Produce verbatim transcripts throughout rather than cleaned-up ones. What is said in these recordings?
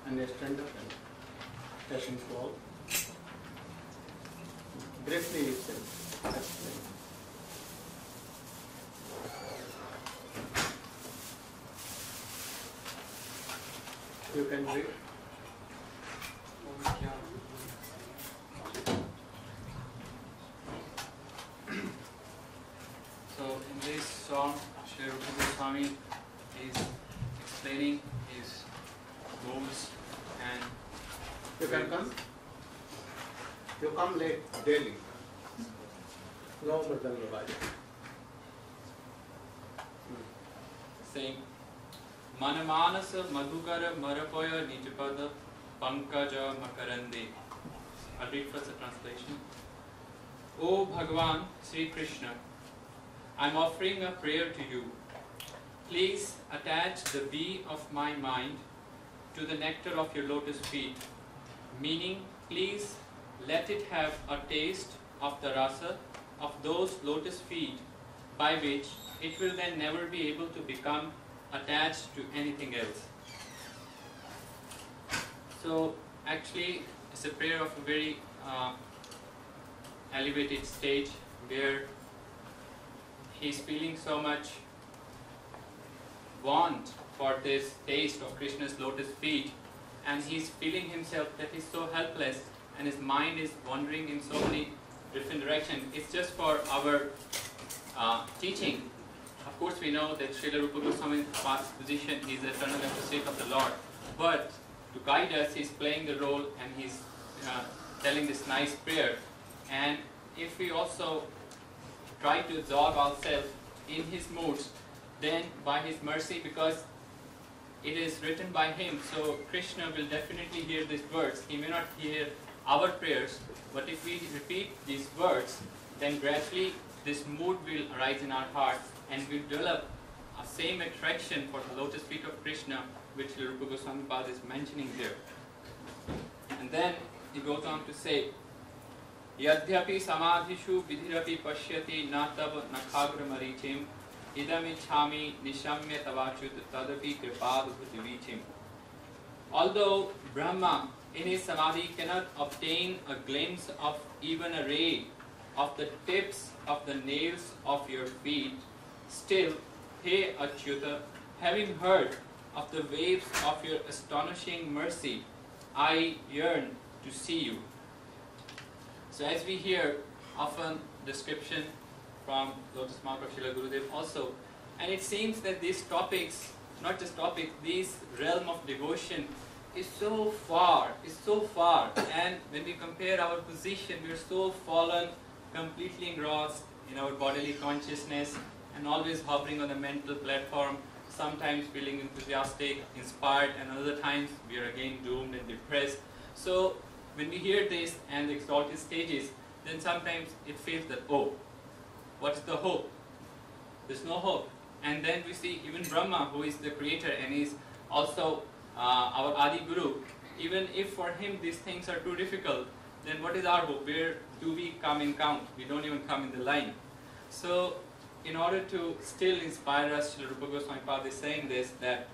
and stand up and station fall. Briefly explain. You can read. So in this song, Sri Rupa Goswami is explaining his goals and You can come. You come late daily. No Mridanga Vaja. saying Manamanasa Madhukara Marapoya Nijapada Pankaja Makarande. I'll read first the translation. O Bhagavan Sri Krishna, I'm offering a prayer to you. Please attach the bee of my mind to the nectar of your lotus feet, meaning please let it have a taste of the rasa of those lotus feet, by which it will then never be able to become attached to anything else. So actually it's a prayer of a very uh, elevated stage where he's feeling so much want for this taste of Krishna's lotus feet, and he's feeling himself that he's so helpless and his mind is wandering in so many different directions. It's just for our uh, teaching. Of course we know that Srila Rupa Goswami's past position is the eternal associate of the Lord, but to guide us he's playing the role and he's uh, telling this nice prayer. And if we also try to absorb ourselves in his moods, then by his mercy, because it is written by him, so Krishna will definitely hear these words. He may not hear our prayers, but if we repeat these words, then gradually this mood will arise in our heart and we develop a same attraction for the lotus feet of Krishna, which Rupa Goswami Pad is mentioning here. And then he goes on to say, Yadhyapi samadhishu vidhirapi pashyati na tab nakhagra marichim idamichhami nishamya tavachut tadapi kripad bhutivichim. Although Brahma in his samadhi cannot obtain a glimpse of even a ray of the tips of the nails of your feet, still, hey Achyuta, having heard of the waves of your astonishing mercy, I yearn to see you. So as we hear often description from Lotus Mark of Srila Gurudev also, and it seems that these topics, not just topics, this realm of devotion is so far, is so far, and when we compare our position, we are so fallen, completely engrossed in our bodily consciousness and always hovering on the mental platform, sometimes feeling enthusiastic, inspired, and other times we are again doomed and depressed. So when we hear this and the exalted stages, then sometimes it feels that, oh, what's the hope? There's no hope. And then we see even Brahma, who is the creator and is also uh, our Adi Guru, even if for him these things are too difficult, then what is our hope? Where do we come in count? We don't even come in the line. So in order to still inspire us, Srila Rupa Goswami Pad is saying this, that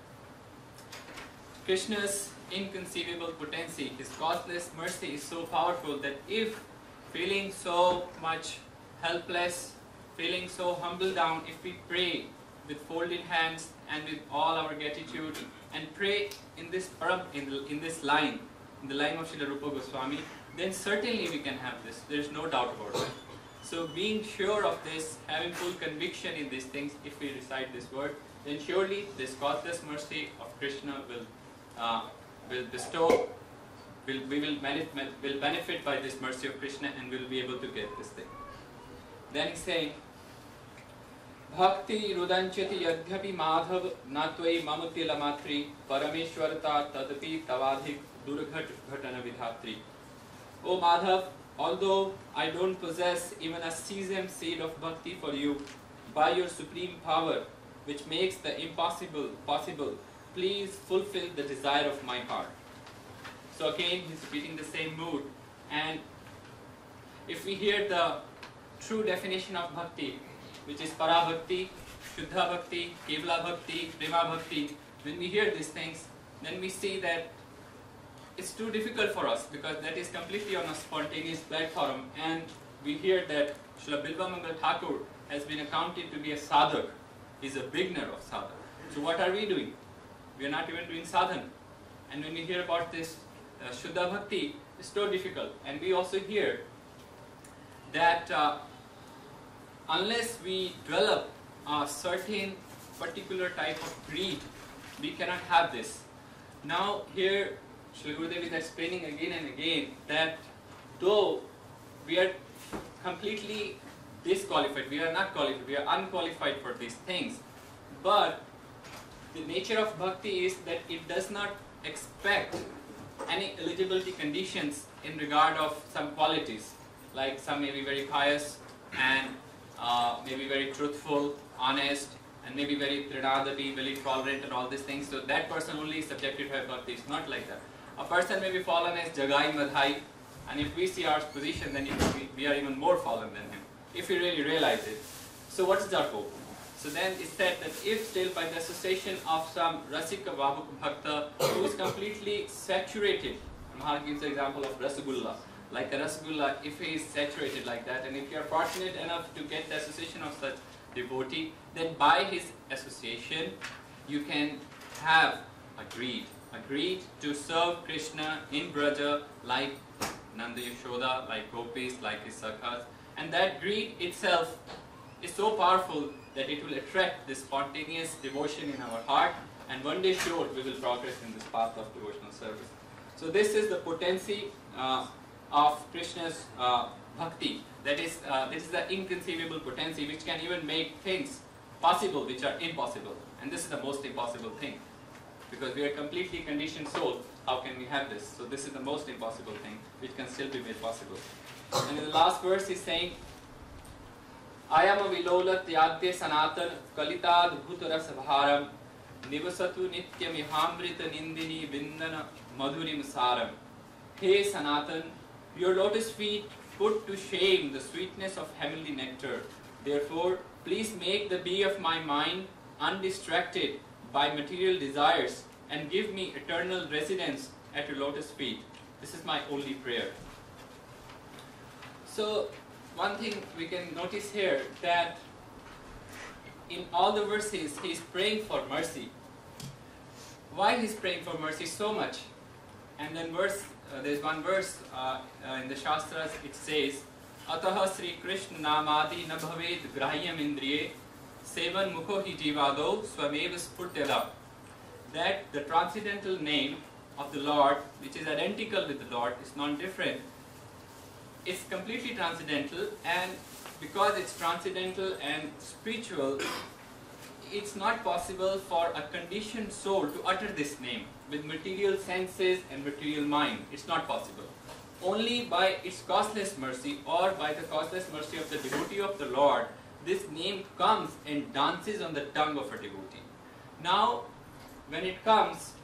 Krishna's inconceivable potency, his causeless mercy is so powerful that if feeling so much helpless, feeling so humble down, if we pray with folded hands and with all our gratitude and pray in this param, in, the, in this line, in the line of Srila Rupa Goswami, then certainly we can have this. There is no doubt about it. So being sure of this, having full conviction in these things, if we recite this word, then surely this causeless mercy of Krishna will uh, will bestow, will, we will, will benefit by this mercy of Krishna and will be able to get this thing. Then he's saying, Bhakti rudanchati yadhyapi madhav natvai mamutila matri parameshwarata tadapi tavadhik durghat ghatana vidhatri. O Madhav, although I don't possess even a sesame seed of bhakti for you, by your supreme power, which makes the impossible possible, please fulfill the desire of my heart. So again, he's repeating the same mood. And if we hear the true definition of bhakti, which is para bhakti, shuddha bhakti, kevala bhakti, prema bhakti, when we hear these things, then we see that it's too difficult for us because that is completely on a spontaneous platform, and we hear that Srila Bilvamangal Thakur has been accounted to be a sadhak. He's a beginner of sadhak. So what are we doing? We are not even doing sadhana. And when we hear about this uh, Shuddha Bhakti, it's so difficult. And we also hear that uh, unless we develop a certain particular type of greed, we cannot have this. Now here, Srila Gurudev is explaining again and again that though we are completely disqualified, we are not qualified, we are unqualified for these things, but the nature of bhakti is that it does not expect any eligibility conditions in regard of some qualities, like some may be very pious and uh, maybe very truthful, honest, and maybe very trinadati, very tolerant and all these things. So that person only is subjected to have bhakti. It's not like that. A person may be fallen as Jagai Madhai, and if we see our position, then we, we are even more fallen than him, if we really realize it. So what is our hope? So then it said that if still by the association of some Rasika Vabhuk Bhakta who is completely saturated, Maharaj gives the example of Rasagulla, like a Rasagulla, if he is saturated like that, and if you are fortunate enough to get the association of such devotee, then by his association you can have a greed, a greed to serve Krishna in Braja like Nanda Yashoda, like Gopis, like his Sakhas, and that greed itself is so powerful that it will attract this spontaneous devotion in our heart, and one day sure we will progress in this path of devotional service. So this is the potency uh, of Krishna's uh, bhakti. That is, uh, this is the inconceivable potency which can even make things possible which are impossible. And this is the most impossible thing. Because we are completely conditioned soul, how can we have this? So this is the most impossible thing which can still be made possible. And in the last verse he's saying, Ayama vilola tyagte sanatan kalitad bhutaras bharam nivasatu nitya mihamrita nindini vindana madhurim saram. Hey Sanatan, your lotus feet put to shame the sweetness of heavenly nectar. Therefore, please make the bee of my mind undistracted by material desires and give me eternal residence at your lotus feet. This is my only prayer. So, one thing we can notice here that in all the verses he is praying for mercy. Why he is praying for mercy so much? And then verse, uh, there is one verse uh, uh, in the Shastras, it says, Ataha Sri Krishna Namadi na bhaved grahyam indriye sevan mukho hi jivado swameva spurtyada. That the transcendental name of the Lord, which is identical with the Lord, is non-different. It's completely transcendental, and because it's transcendental and spiritual, it's not possible for a conditioned soul to utter this name with material senses and material mind. It's not possible. Only by its causeless mercy or by the causeless mercy of the devotee of the Lord, this name comes and dances on the tongue of a devotee. Now, when it comes,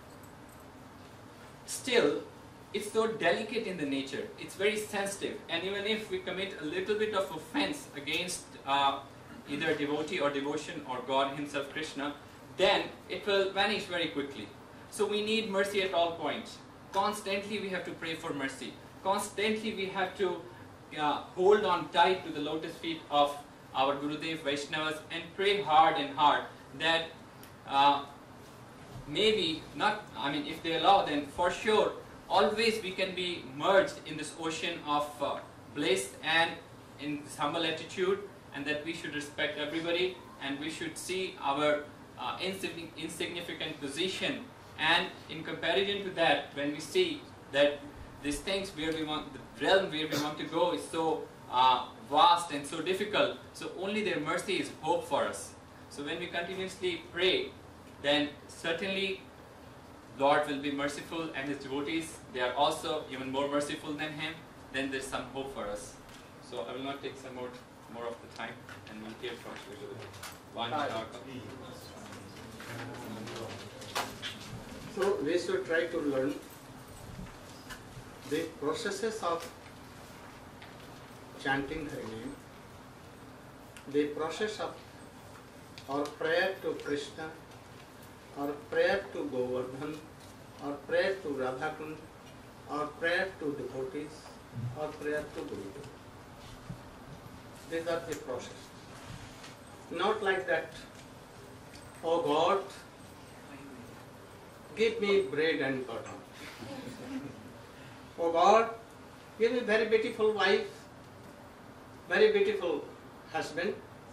still, it's so delicate in the nature, it's very sensitive, and even if we commit a little bit of offense against uh, either devotee or devotion or God himself, Krishna, then it will vanish very quickly. So we need mercy at all points. Constantly we have to pray for mercy. Constantly we have to uh, hold on tight to the lotus feet of our Gurudev Vaishnavas and pray hard and hard that uh, maybe not, I mean if they allow, then for sure always we can be merged in this ocean of uh, bliss and in this humble attitude, and that we should respect everybody and we should see our uh, insigni insignificant position, and in comparison to that, when we see that these things where we want, the realm where we want to go is so uh, vast and so difficult, so only their mercy is hope for us. So when we continuously pray, then certainly Lord will be merciful, and his devotees, they are also even more merciful than him. Then there's some hope for us. So I will not take some more more of the time, and we'll hear from Sri Gurudev. So we should try to learn the processes of chanting her name, the process of our prayer to Krishna, or prayer to Govardhan, or prayer to Radhakund, or prayer to devotees, or prayer to Guru. These are the process. Not like that, oh God, give me bread and butter. Oh God, give me very beautiful wife, very beautiful husband,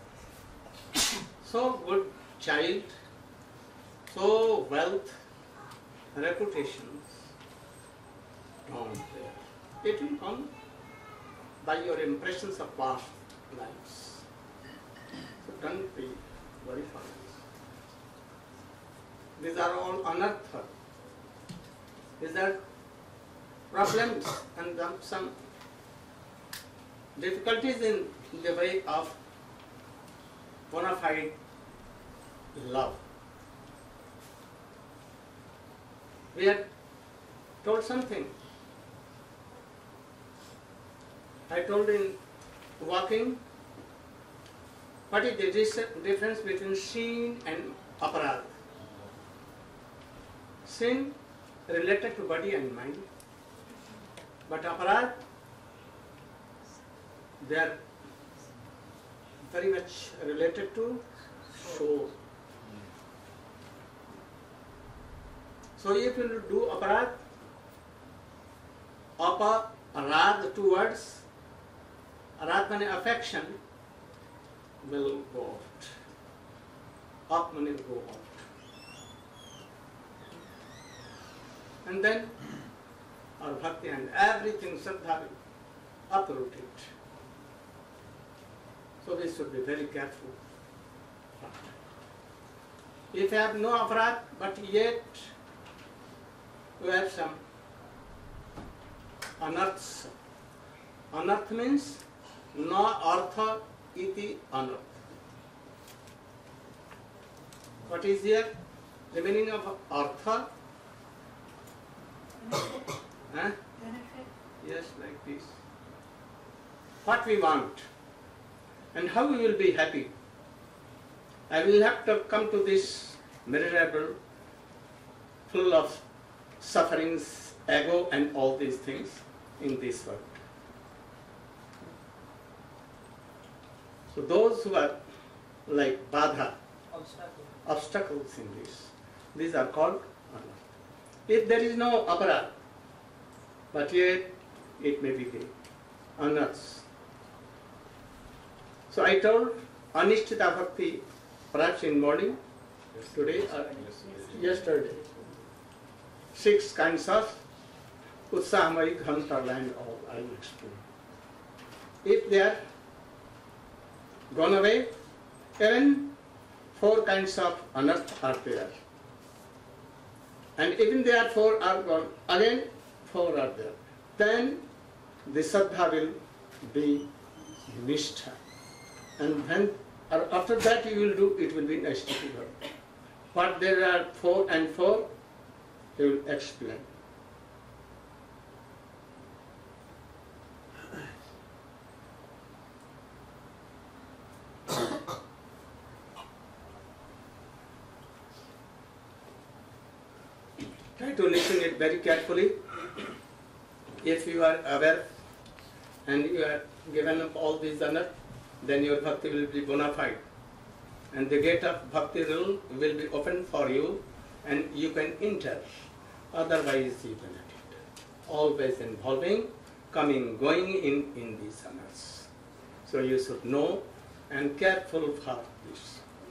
so good child, so wealth, reputations. Don't there. It will come by your impressions of past lives. So don't be very fast. These are all anartha. These are problems and some difficulties in the way of bona fide love. We had told something. I told in walking, what is the dis- difference between sin and aparad? Sin related to body and mind, but aparad, they are very much related to soul. So if you do aparad, aparad, two words, arad means affection, will go out. Up means go out. And then our bhakti and everything, Shraddha will uproot it. So we should be very careful. If you have no aparad, but yet you have some anarths. Anarth means no artha iti anarth. What is here? The meaning of artha? Huh? Yes, like this. What we want and how we will be happy. I will have to come to this miserable, full of sufferings, ego and all these things in this world. So those who are like badha, Obstacle. obstacles in this, these are called anarth. If there is no aparad, but yet it may be the anarths. So I told Anishtita Bhakti perhaps in morning, today or yesterday, six kinds of Utsahamai, Ghamtala and all I will explain. If they are gone away, even four kinds of anarth are there. And even they are four are gone, again four are there. Then the Saddha will be Nishtha. And when, or after that you will do, it will be Naisthiti. What there are four and four, he will explain. Try to listen it very carefully. If you are aware and you are given up all these anarth, then your bhakti will be bona fide. And the gate of bhakti will be open for you and you can enter. Otherwise you cannot enter. Always involving, coming, going in, in these anarths. So you should know and careful for this.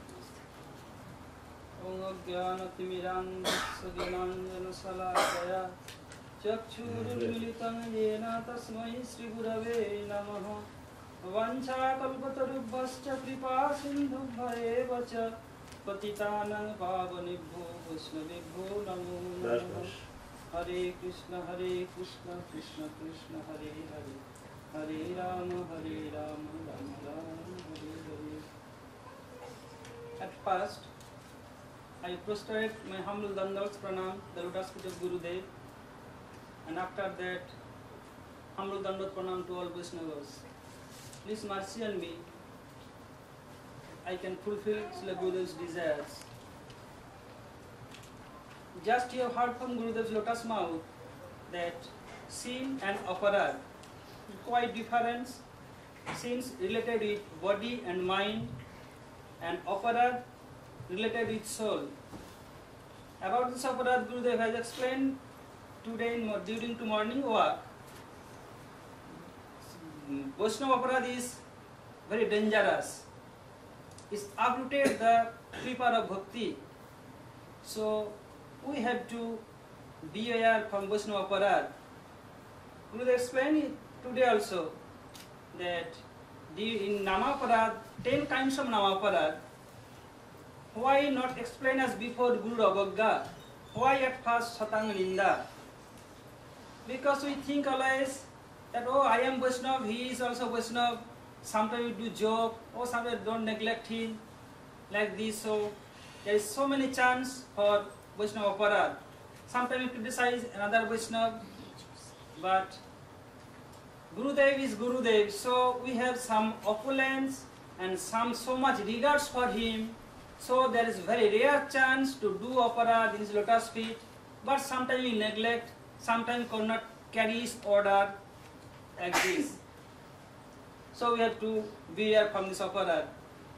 चक्षुरुन्मिलितं येन तस्मै श्रीगुरवे नमः वञ्चाकल्पतरुभ्यश्च कृपा सिन्धुभ्येव च पतितानां पावनेभ्यो वैष्णवेभ्यो नमो नमः हरे कृष्ण हरे कृष्ण कृष्ण कृष्ण हरे हरे हरे राम हरे Ram Ram Ram Hare Hare. At first, I prostrate my humble dandavats pranam, the lotus feet of Gurudev, and after that, humble dandavat pranam to all Vaishnavas. Please mercy on me. I can fulfill Srila Gurudev's desires. Just you have heard from Gurudev's lotus mouth that sin and aparad. Quite different. Sins related with body and mind, and aparad related with soul. About this aparad, Gurudev has explained today in, during the morning walk. Vaishnava aparad is very dangerous. It's uprooted the creeper of bhakti. So we have to be aware from Vaishnava aparad. Gurudev explained it today also that in Namaparad, ten kinds of Namaparad. Why not explain as before Guru Avagga? Why at first Satanga Ninda? Because we think always that, oh, I am Vaishnava, he is also Vaishnava. Sometimes we do joke, oh, sometimes don't neglect him, like this. So there is so many chance for Vaishnava Aparad. Sometimes we criticize another Vaishnava, but Gurudev is Gurudev, so we have some opulence and some so much regards for him. So there is very rare chance to do aparad in his lotus feet, but sometimes we neglect, sometimes cannot carry his order like this. So we have to beware from this aparad.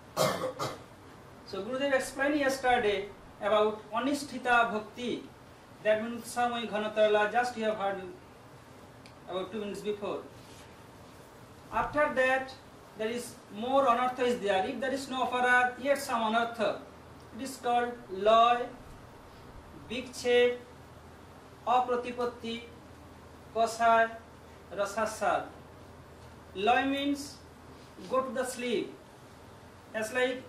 So Gurudev explained yesterday about Anisthita Bhakti, that means Samay Ghanatarla, just you have heard about two minutes before. After that, there is more anartha is there. If there is no aparad, yet some anartha. It is called loy, vikchep, apratipatti, kosai, rasasad. Loy means go to the sleep. That's like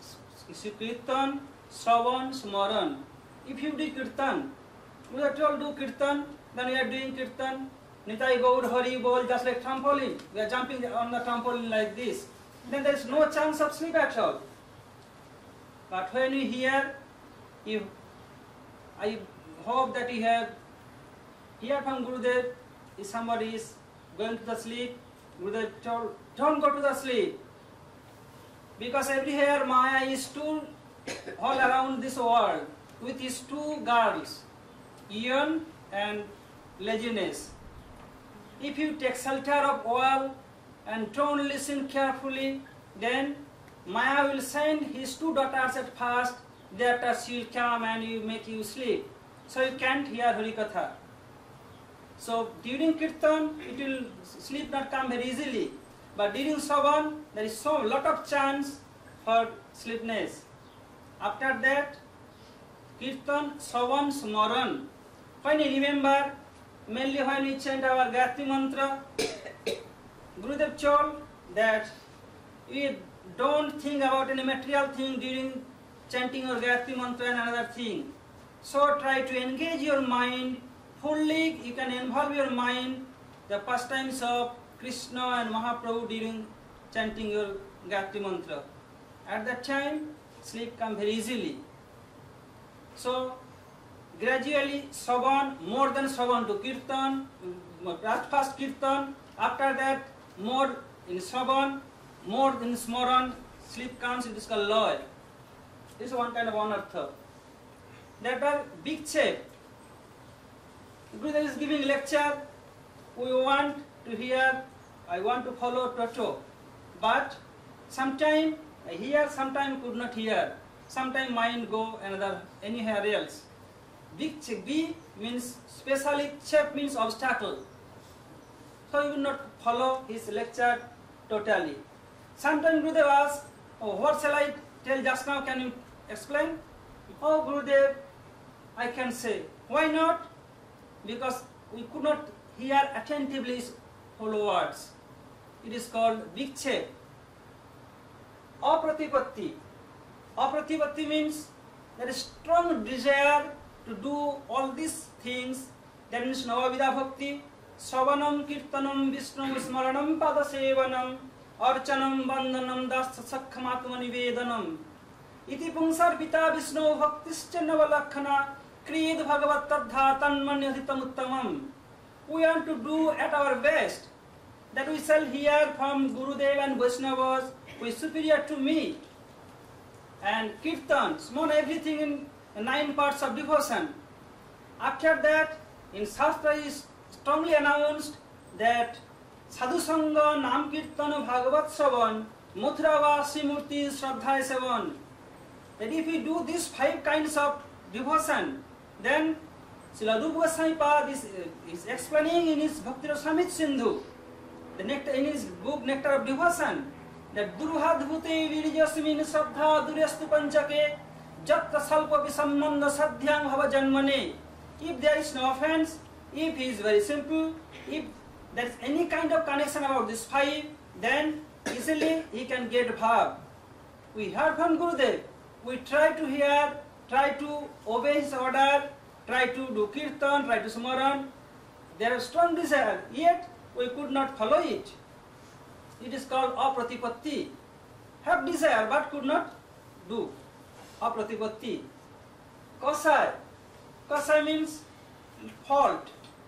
kirtan, shravan, smaran. If you do kirtan, we are told do kirtan, then we are doing kirtan. Nitai Gaur Hari Bol, just like trampoline. We are jumping on the trampoline like this. Then there is no chance of sleep at all. But when you hear, you, I hope that you have hear from Gurudev, if somebody is going to the sleep, Gurudev told, don't go to the sleep. Because everywhere Maya is too all around this world with his two girls, Ian and laziness. If you take shelter of oil and don't listen carefully, then Maya will send his two daughters at first, thereafter she will come and you make you sleep. So you can't hear Harikatha. So during Kirtan, it will sleep not come very easily. But during Savan, there is so lot of chance for sleepiness. After that, Kirtan, Savan, Smaran. When you remember, mainly when we chant our Gayatri Mantra, Gurudev told that we don't think about any material thing during chanting or Gayatri Mantra and another thing. So try to engage your mind fully. You can involve your mind the pastimes of Krishna and Mahaprabhu during chanting your Gayatri Mantra. At that time, sleep comes very easily. So gradually, Savan, more than Savan to Kirtan, at first Kirtan, after that, more in Savan, more in Smaran, sleep comes, it is called Loy. This is one kind of anartha. That are big shape. Gurudev is giving lecture, we want to hear, I want to follow Toto. But sometime I hear, sometime could not hear. Sometime mind go another, anywhere else. Big B means specially chep means obstacle. So you will not follow his lecture totally. Sometimes Gurudev asks, oh, what shall I tell just now? Can you explain? Oh, Gurudev, I can say. Why not? Because we could not hear attentively his whole words. It is called vikchep. Apratipatti. Apratipatti means there is strong desire to do all these things. That means Navavidha Bhakti, Savanam, Kirtanam, Vishnu, Smaranam, Padasevanam, Archanam, Bandhanam, Dasakhamatma Nivedanam. Iti Pungsar Pita Vishnu Bhaktischa Navalakhana, Krid Bhagavat Tadha Tanmanyadhitam Uttamam. We want to do at our best that we shall hear from Gurudev and Vaishnavas who is superior to me. And Kirtan, small everything in nine parts of devotion. After that, in Shastra is strongly announced that Sadhu Sangha, Nam Kirtan, Bhagavat Shravan, Muthravasi Murti, Shraddha Sevan. That if we do these five kinds of devotion, then Srila Rupa Goswami Pad is, uh, is explaining in his Bhakti Rasamrita Sindhu, the nectar, in his book Nectar of Devotion, that Durhadbhute Virijasmin Shraddha Duryastu Panchake Jatta Salpa Visambandha Sadhyam Hava Janmane. If there is no offense, if he is very simple, if there is any kind of connection about this five, then easily he can get bhav. We heard from Gurudev, we try to hear, try to obey his order, try to do kirtan, try to smaran. There is strong desire, yet we could not follow it. It is called apratipatti. Have desire but could not do. Apratipatti. Kasai. Kasai means fault.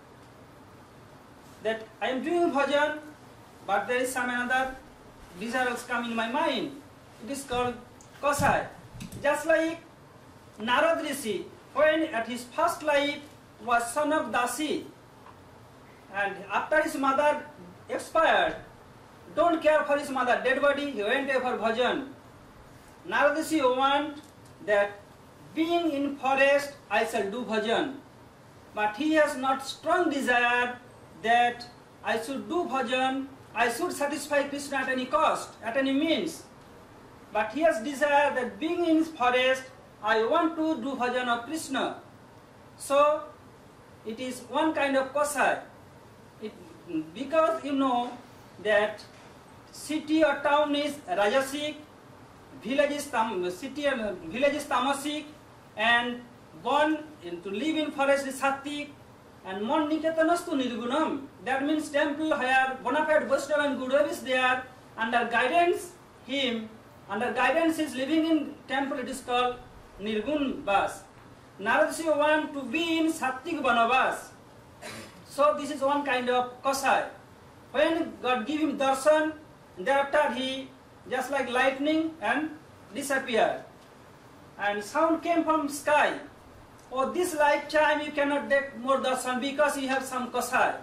That I am doing bhajan, but there is some another desires come in my mind. It is called kasai. Just like Narad Rishi, when at his first life was son of Dasi, and after his mother expired, don't care for his mother dead body, he went there for bhajan. Narad Rishi want that being in forest I shall do bhajan, but he has not strong desire that I should do bhajan, I should satisfy Krishna at any cost, at any means. But he has desire that being in forest, I want to do bhajan of Krishna. So it is one kind of kasai. It, because you know that city or town is rajasic, village is tam, city and village is tamasic, and born in, to live in forest is sattvic, and mon niketanastu nirgunam. That means temple where bona fide Vaishnava and Gurudev is there, under guidance him, under guidance is living in temple, it is called Nirgun Vas. Narad Rishi want to be in Sattvic Vanavas. So this is one kind of kasai. When God give him darshan, thereafter he just like lightning and disappeared. And sound came from sky. Oh, this lifetime you cannot get more darshan because you have some kasai.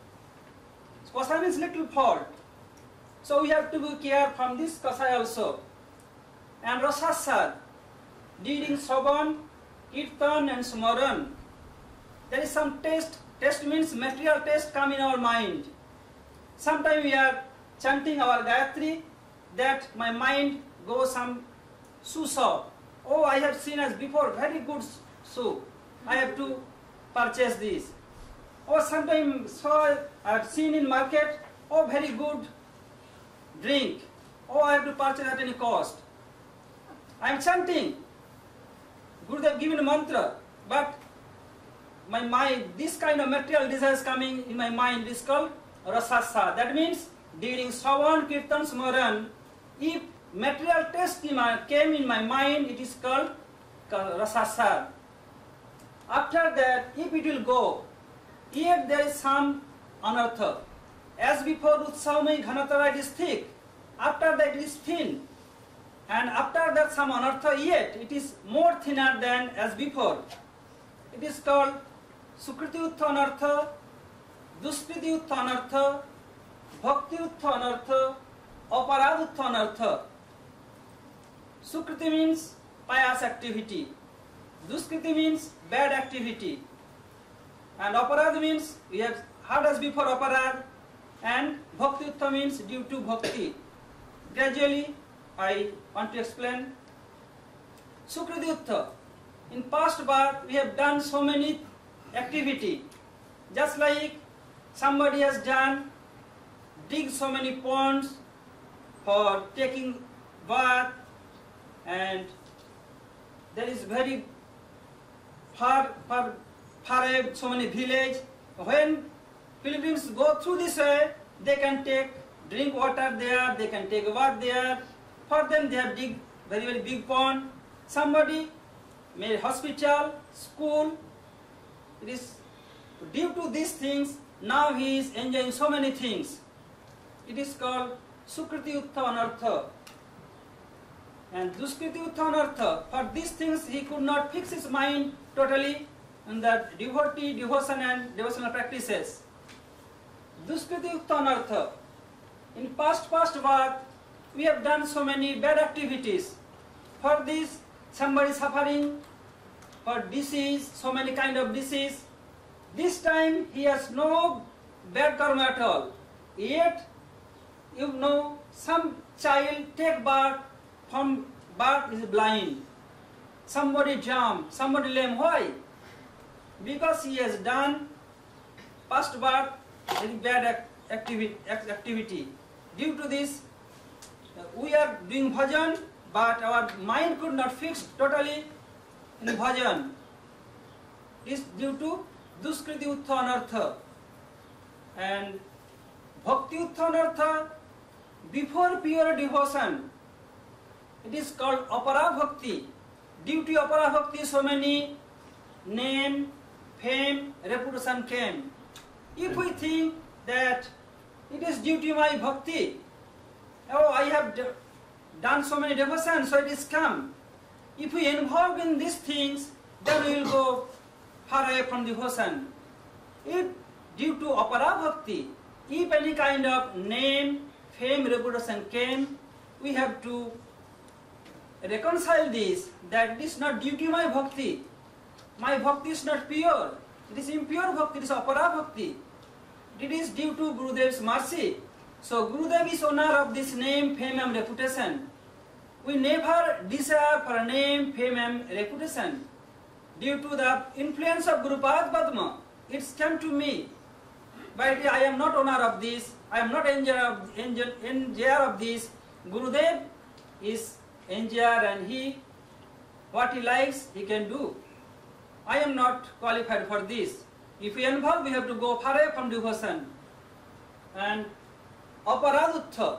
Kasai means little fault. So we have to be care from this kasai also. And rasasad, reading Shravan, Kirtan and Smaran. There is some taste. Taste means material taste come in our mind. Sometimes we are chanting our Gayatri, that my mind goes some shoe shop. Oh, I have seen as before very good shoe. I have to purchase this. Or sometimes saw I have seen in market, oh very good drink. Oh, I have to purchase at any cost. I am chanting. Gurudev given a mantra, but my mind, this kind of material desires coming in my mind is called rasasa. That means during Shravan, Kirtan, Smaran, if material taste came in my mind, it is called rasasa. After that, if it will go, yet there is some anartha. As before, Utsavamai Ghanatara, it is thick. After that, it is thin. And after that, some anartha, yet it is more thinner than as before. It is called Sukriti Uttha Anartha, Duskriti Uttha Anartha, Bhakti Uttha Anartha, Aparad Uttha Anartha. Sukriti means pious activity. Duskriti means bad activity. And Aparad means, we have heard as before Aparad. And Bhakti Uttha means due to Bhakti. Gradually, I want to explain. Sukriti Uttha. In past birth, we have done so many activity. Just like somebody has done, dig so many ponds for taking bath, and there is very far, far, far away so many village. When pilgrims go through this way, they can take drink water there, they can take bath there. For them, they have dig very, very big pond. Somebody made hospital, school. It is due to these things, now he is enjoying so many things. It is called Sukriti Uttha Anartha. And Duskriti Uttha Anartha, for these things he could not fix his mind totally on the devotee, devotion and devotional practices. Duskriti Ukta Anartha. In past, past birth, we have done so many bad activities. For this, somebody suffering, for disease, so many kind of disease. This time, he has no bad karma at all. Yet, you know, some child take birth, from birth is blind. Somebody jump, somebody lame. Why? Because he has done past birth very bad activity, activity. Due to this, we are doing bhajan, but our mind could not fix totally in bhajan. This due to Duskriti Uttha Anartha. And Bhakti Uttha Anartha, before pure devotion, it is called Apara Bhakti. Due to Apara Bhakti, so many name, fame, reputation came. If we think that it is due to my bhakti, oh, I have done so many devotions, so it is come. If we involve in these things, then we will go far away from devotion. If due to Apara Bhakti, if any kind of name, fame, reputation came, we have to reconcile this, that it is not due to my bhakti. My bhakti is not pure. It is impure bhakti, it is Apara Bhakti. It is due to Gurudev's mercy. So Gurudev is owner of this name, fame and reputation. We never desire for name, fame and reputation. Due to the influence of Gurupad Padma, it's come to me. But I am not owner of this. I am not enjoyer of, enjoyer of this. Gurudev is enjoyer, and he, what he likes, he can do. I am not qualified for this. If we involve, we have to go far away from devotion. And Aparadutha,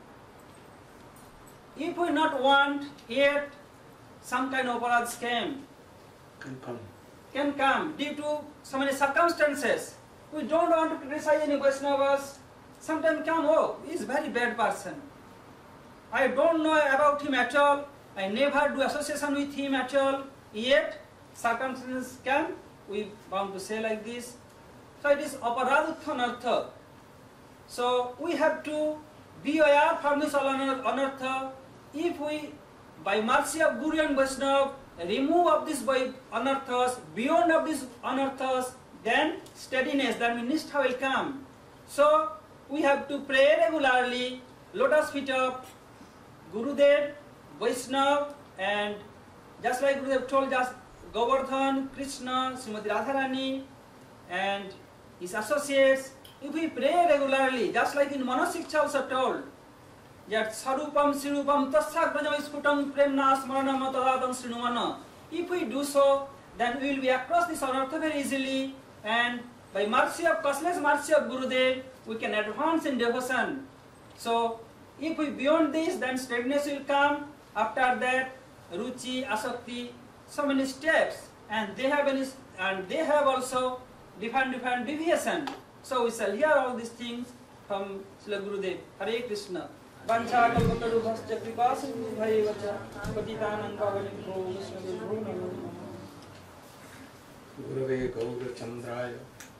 if we not want, yet some kind of aparads came, Can come. can come due to so many circumstances. We don't want to criticize any Vaishnavas. Sometimes come, oh, he is very bad person. I don't know about him at all. I never do association with him at all. Yet circumstances come, we want to say like this. So it is Aparadutha Anartha. So we have to be aware from this Anartha. If we, by mercy of Guru and Vaishnava, remove of this by Anarthas, beyond of these Anarthas, then steadiness, then Nishtha will come. So we have to pray regularly, lotus feet of Gurudev, Vaishnava, and just like Gurudev told us, Govardhan, Krishna, Srimati Radharani, and his associates, if we pray regularly, just like in Manasiksha also told, that Sarupam, Sirupam, Tassagrajam Isputam, Premna, Smaranam, Tadadam, Srinumana. If we do so, then we will be across this Anartha very easily, and by mercy of, causeless mercy of Gurudev, we can advance in devotion. So, if we beyond this, then steadiness will come. After that, Ruchi, Asakti, so many steps, and they have any, and they have also different different deviation. So we shall hear all these things from Srila Gurudev. Hare Krishna. Vancha kalpatarubhascha kripa sindhu bhayevacha patitanam pavanebhyo Vaishnavebhyo namo namaः. Gurave Gaurachandraya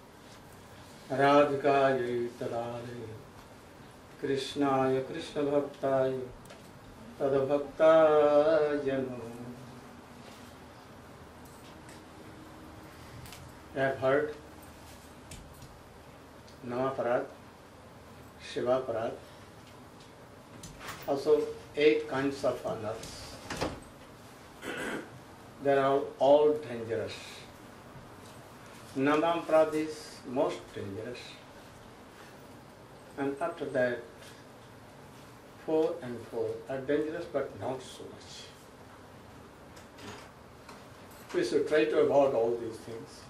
Radhikaya Tadale Krishnaya Krishna Bhaktaya Tadabhaktaya Namo. I have heard Namaparad, Shivaparad, also eight kinds of honors. They are all dangerous. Namaparad is most dangerous. And after that, four and four are dangerous but not so much. We should try to avoid all these things.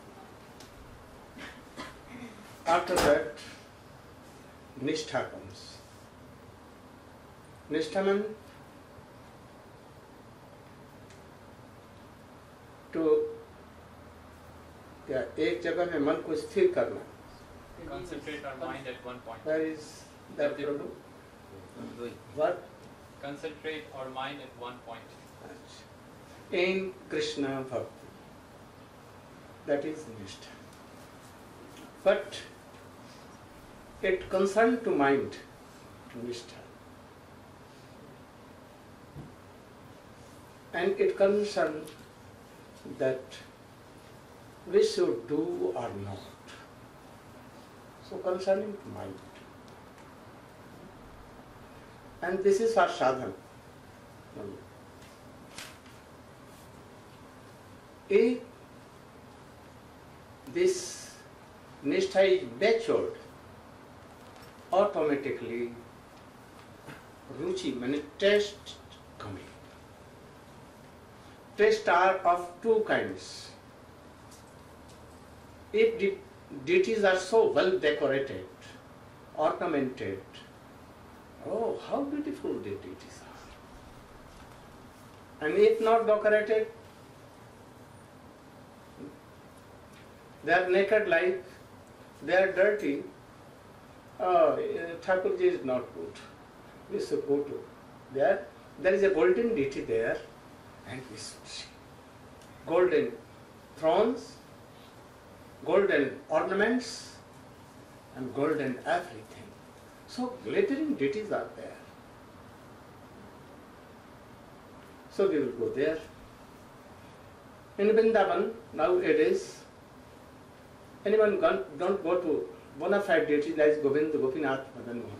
After that, Nishtha comes. Nishtha means to या एक जगह में मन को स्थिर करना. Concentrate our mind at one point. Where is that Prabhu? What? Concentrate our mind at one point. In Krishna Bhakti. That is Nishtha. But it concerns to mind, Nishtha. And it concerns that we should do or not. So concerning mind. And this is our sadhana. If this Nishtha is matured, automatically Ruchi, means taste coming. Taste are of two kinds. If the deities are so well decorated, ornamented, oh, how beautiful the deities are. And if not decorated, they are naked like, they are dirty. Oh, Thakurji is not good. We should go to there. There is a golden deity there, and we should see. Golden thrones, golden ornaments, and golden everything. So glittering deities are there. So we will go there. In Vrindavan, nowadays, anyone don't, don't go to bona fide deity like Govinda, Gopinath, Madan Mohan.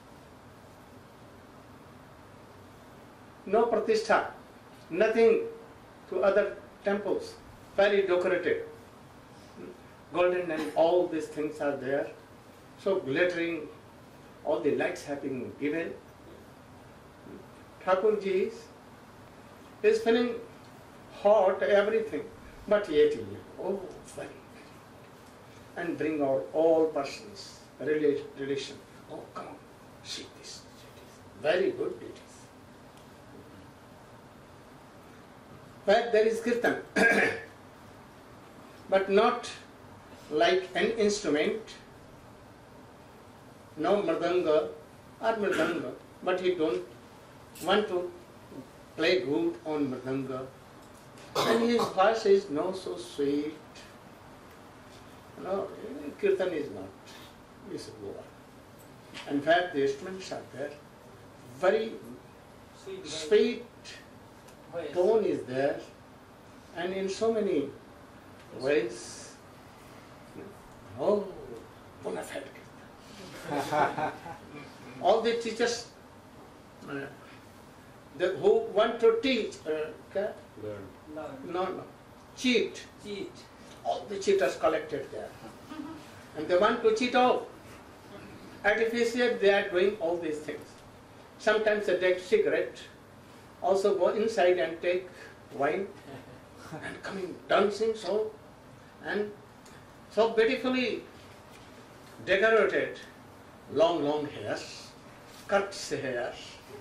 No pratishtha, nothing to other temples, very decorated. Golden and all these things are there. So glittering, all the lights have been given. Thakurji is, is feeling hot, everything, but yet he, oh, very, and bring out all persons, relation, relation. Oh, come on, see this, very good deities. But there is kirtan, but not like an instrument, no mridanga or mridanga, but he don't want to play good on mridanga, and his voice is not so sweet. No, kirtan is not. We should go on. In fact, the instruments are there. Very sweet, sweet tone is there, and in so many ways. Oh, bona fide kirtan. All the teachers uh, the, who want to teach, uh, Learn. no, no, cheat. Cheat. All the cheaters collected there. And they want to cheat all. Artificially, they are doing all these things. Sometimes they take cigarette, also go inside and take wine, and coming dancing so, and so beautifully decorated, long, long hairs, cut hairs,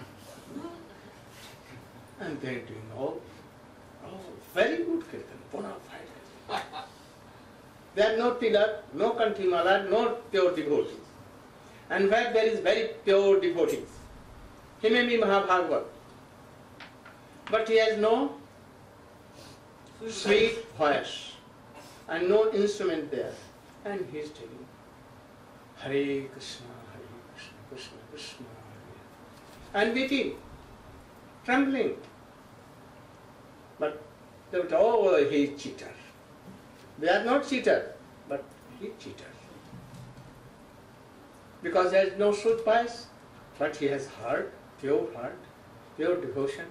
and they are doing all, oh, very good kirtan, bona fide. There are no tilak, no kantimala, no pure devotees. And where there is very pure devotees, he may be Mahabhagavat, but he has no sweet voice and no instrument there. And he is telling, Hare Krishna, Hare Krishna, Krishna Krishna, Hare. And weeping, trembling. But they would, oh, he is cheater. They are not cheater, but he is cheater. Because there is no sweet voice, but he has heart, pure heart, pure devotion.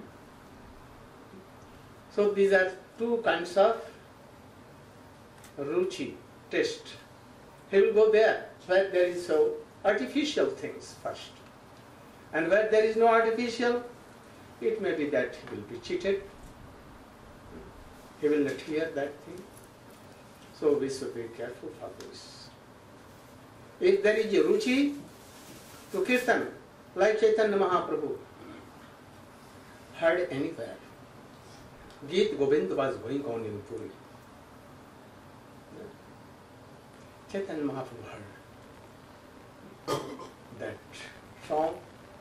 So these are two kinds of ruchi, taste. He will go there where there is so artificial things first. And where there is no artificial, it may be that he will be cheated. He will not hear that thing. So we should be careful for this. If there is a ruchi to kirtan, like Chaitanya Mahaprabhu, heard anywhere, Geet Govind was going on in Puri. Chaitanya Mahaprabhu heard that song,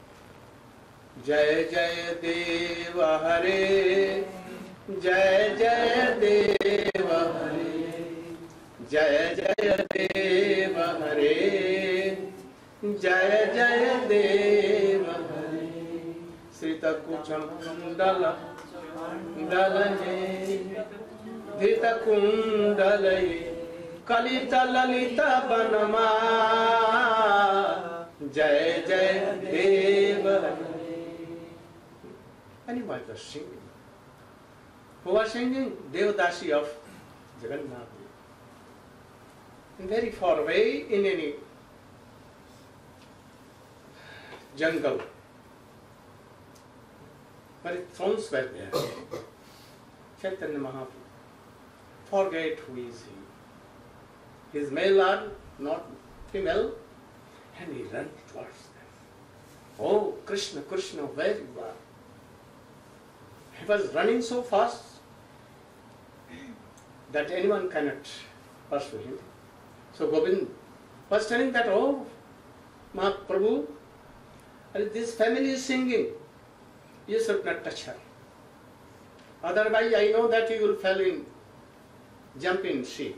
Jai Jai Deva Hare, Jai Jai Deva Hare, Jai Jai Deva Hare, जय जय देव श्रितकुचम कुंडल डलने धृत कुंडलये कलित ललित वनमा जय जय देव. Anyone was singing. Who was singing? Devdasi of Jagannath. And very far away in any jungle, but thrones were there. Chaitanya Mahaprabhu forget who is he. His male or not female, and he ran towards them. Oh Krishna, Krishna, where you are? He was running so fast that anyone cannot pursue him. So Govind was telling that, oh Mahaprabhu, this family is singing, you should not touch her. Otherwise I know that you will fall in, jump in sea.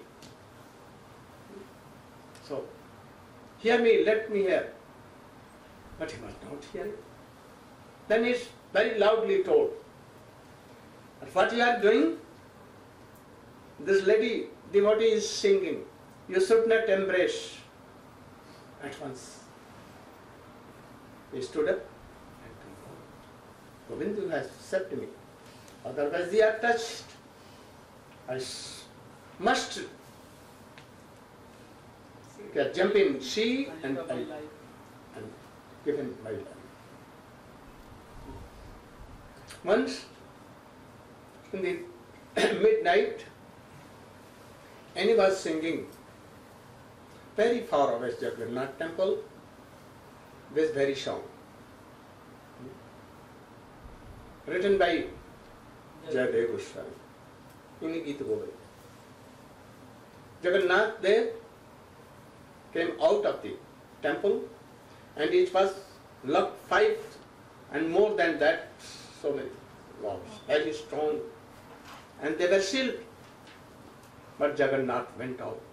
So, hear me, let me hear. But he was not hearing. Then he very loudly told, what you are doing? This lady devotee is singing. You should not embrace. At once, he stood up and told, Govindu has said to me, otherwise they are touched. I must jump in sea and, and, and give him my life. Once, in the midnight, Annie was singing very far away Jagannath temple, this very song, written by Jayadeva Goswami, in Gita Govinda. Jagannath Dev came out of the temple, and it was locked five and more than that, so many walls, very strong, and they were sealed. But Jagannath went out.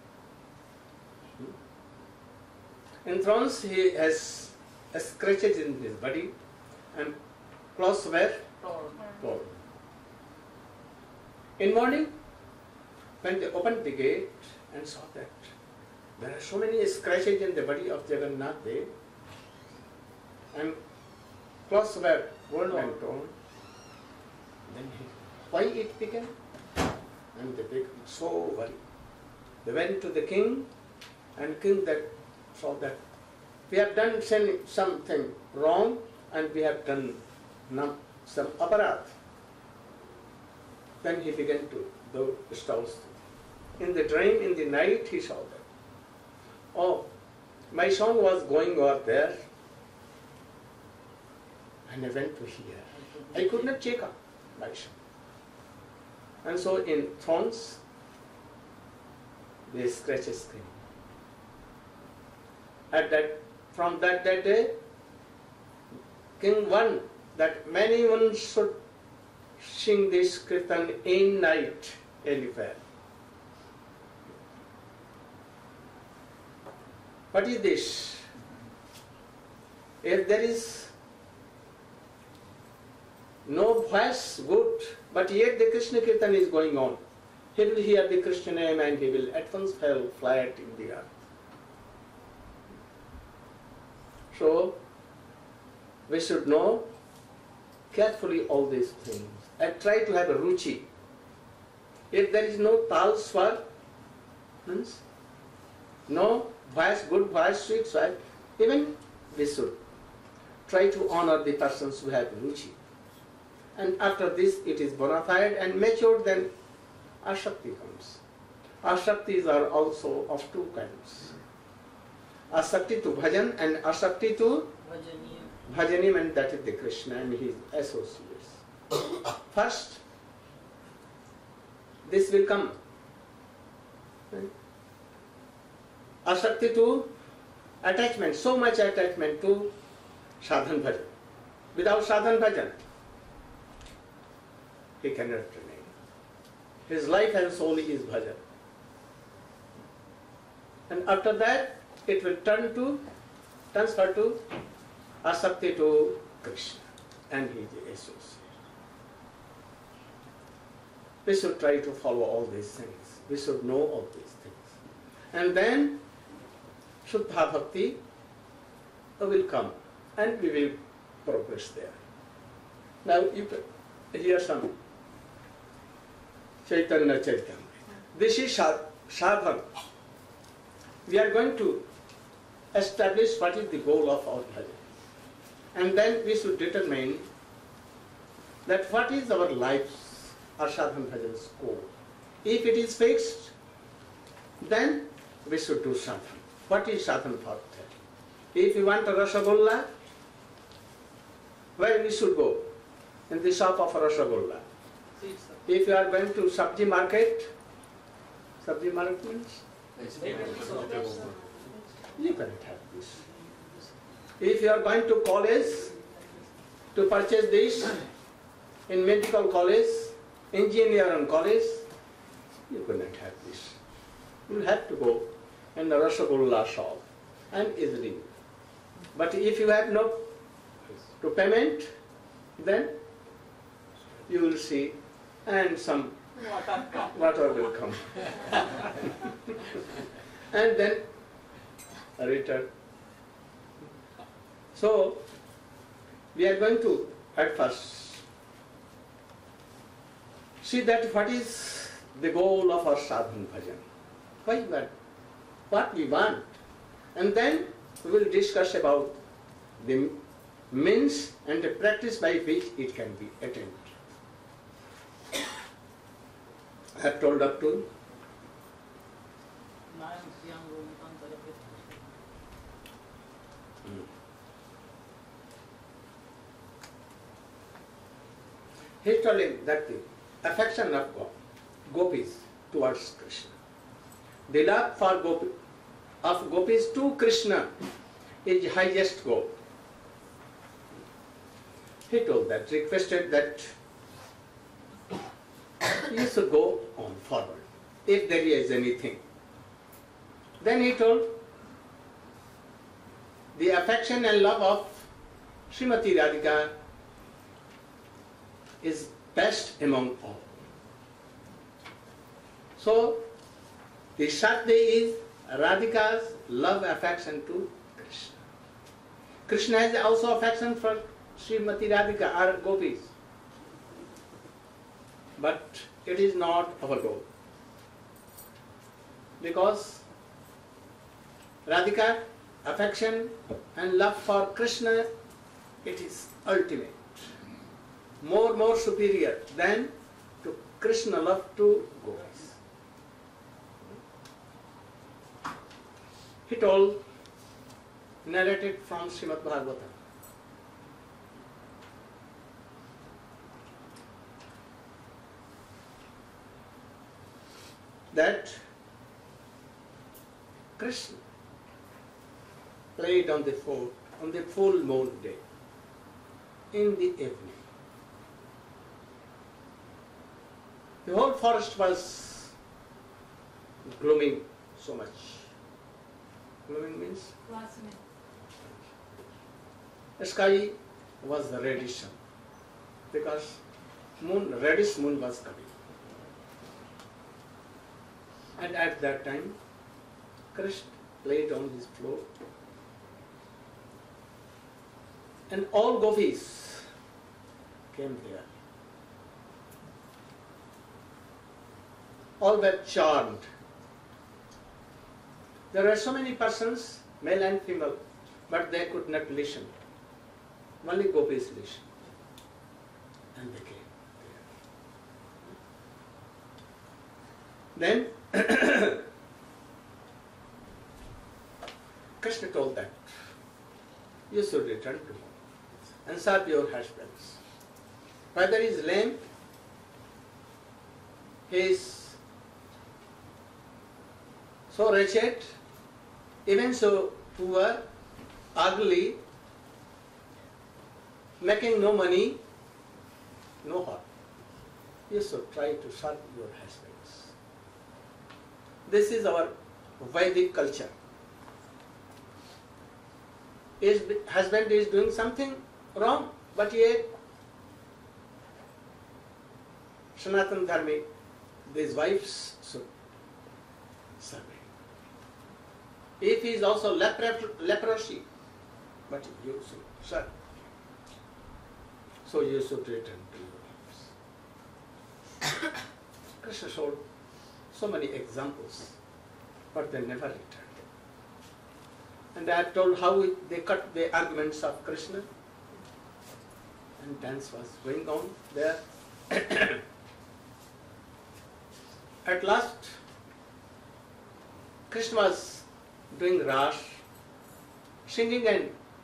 In thrones he has scratches in his body, and clothes were torn. In morning, when they opened the gate and saw that there are so many scratches in the body of Jagannath Dev, and clothes were worn and torn, then he, why it began? And they became so worried. They went to the king, and king that saw that we have done something wrong, and we have done some aparadh. Then he began to do stalls. In the dream, in the night, he saw that. Oh, my song was going over there, and I went to here. I could not check up my song. And so in thrones, the scratches came. At that, from that, that day, king won that many one should sing this kirtan in night anywhere. What is this? If there is no voice good, but yet the Krishna Kirtan is going on, he will hear the Krishna name and he will at once fall flat in the earth. So, we should know carefully all these things and try to have a ruchi. If there is no tal swar, means no voice, good voice, sweet swar, even we should try to honor the persons who have ruchi. And after this it is bona fide and matured, then Ashakti comes. Ashaktis are also of two kinds. Asakti to bhajan and Asakti to bhajanim, and that is the Krishna and his associates. First, this will come. Asakti to attachment, so much attachment to sadhan bhajan. Without sadhan bhajan, he cannot remain. His life and soul is bhajan. And after that, it will turn to transfer to asakti to Krishna and his associate. We should try to follow all these things. We should know all these things. And then Shuddha Bhakti will come and we will progress there. Now you can hear some Chaitanya Charitamrita. This is sadhana. We are going to establish what is the goal of our bhajan. And then we should determine that what is our life's or sadhana bhajan's goal. If it is fixed, then we should do sadhana. What is sadhana for that? If you want a Rasagolla, where we should go? In the shop of a Rasagolla. If you are going to Sabji market, Sabji market means? You cannot have this. If you are going to college to purchase this, in medical college, engineering college, you cannot have this. You will have to go in the Rasagolla shop and easily. But if you have no to payment, then you will see and some water will come. And then a return. So, we are going to at first see that what is the goal of our sadhana bhajan. Why we want, what we want. And then we will discuss about the means and the practice by which it can be attained. I have told up to he is telling that the affection of God, gopis towards Krishna, the love for gopi, of gopis to Krishna is highest goal. He told that, requested that you should go on forward if there is anything. Then he told the affection and love of Srimati Radhika is best among all. So the Shakti is Radhika's love affection to Krishna. Krishna has also affection for Srimati Radhika or gopis. But it is not our goal. Because Radhika affection and love for Krishna, it is ultimate. More, more superior than to Krishna love to gopis. He told, narrated from Srimad Bhagavatam, that Krishna played on the fort on the full moon day in the evening. The whole forest was glooming so much. Glooming means? The sky was reddish because moon, reddish moon was coming. And at that time, Krishna played on his floor. And all gopis came there. All were charmed. There were so many persons, male and female, but they could not listen. Only gopis listened. And they came there. Then Krishna told them, you should return to home and serve your husbands. Whether he is lame, he is so wretched, even so poor, ugly, making no money, no harm. You should try to serve your husbands. This is our Vedic culture. his husband is doing something wrong, but yet Sanatana Dharma, these wives should serve him. If he is also lepro- leprosy, but you should serve. So you should return to your wives. Krishna showed so many examples, but they never returned. And I have told how it, they cut the arguments of Krishna, and dance was going on there. At last, Krishna was doing Ras, singing and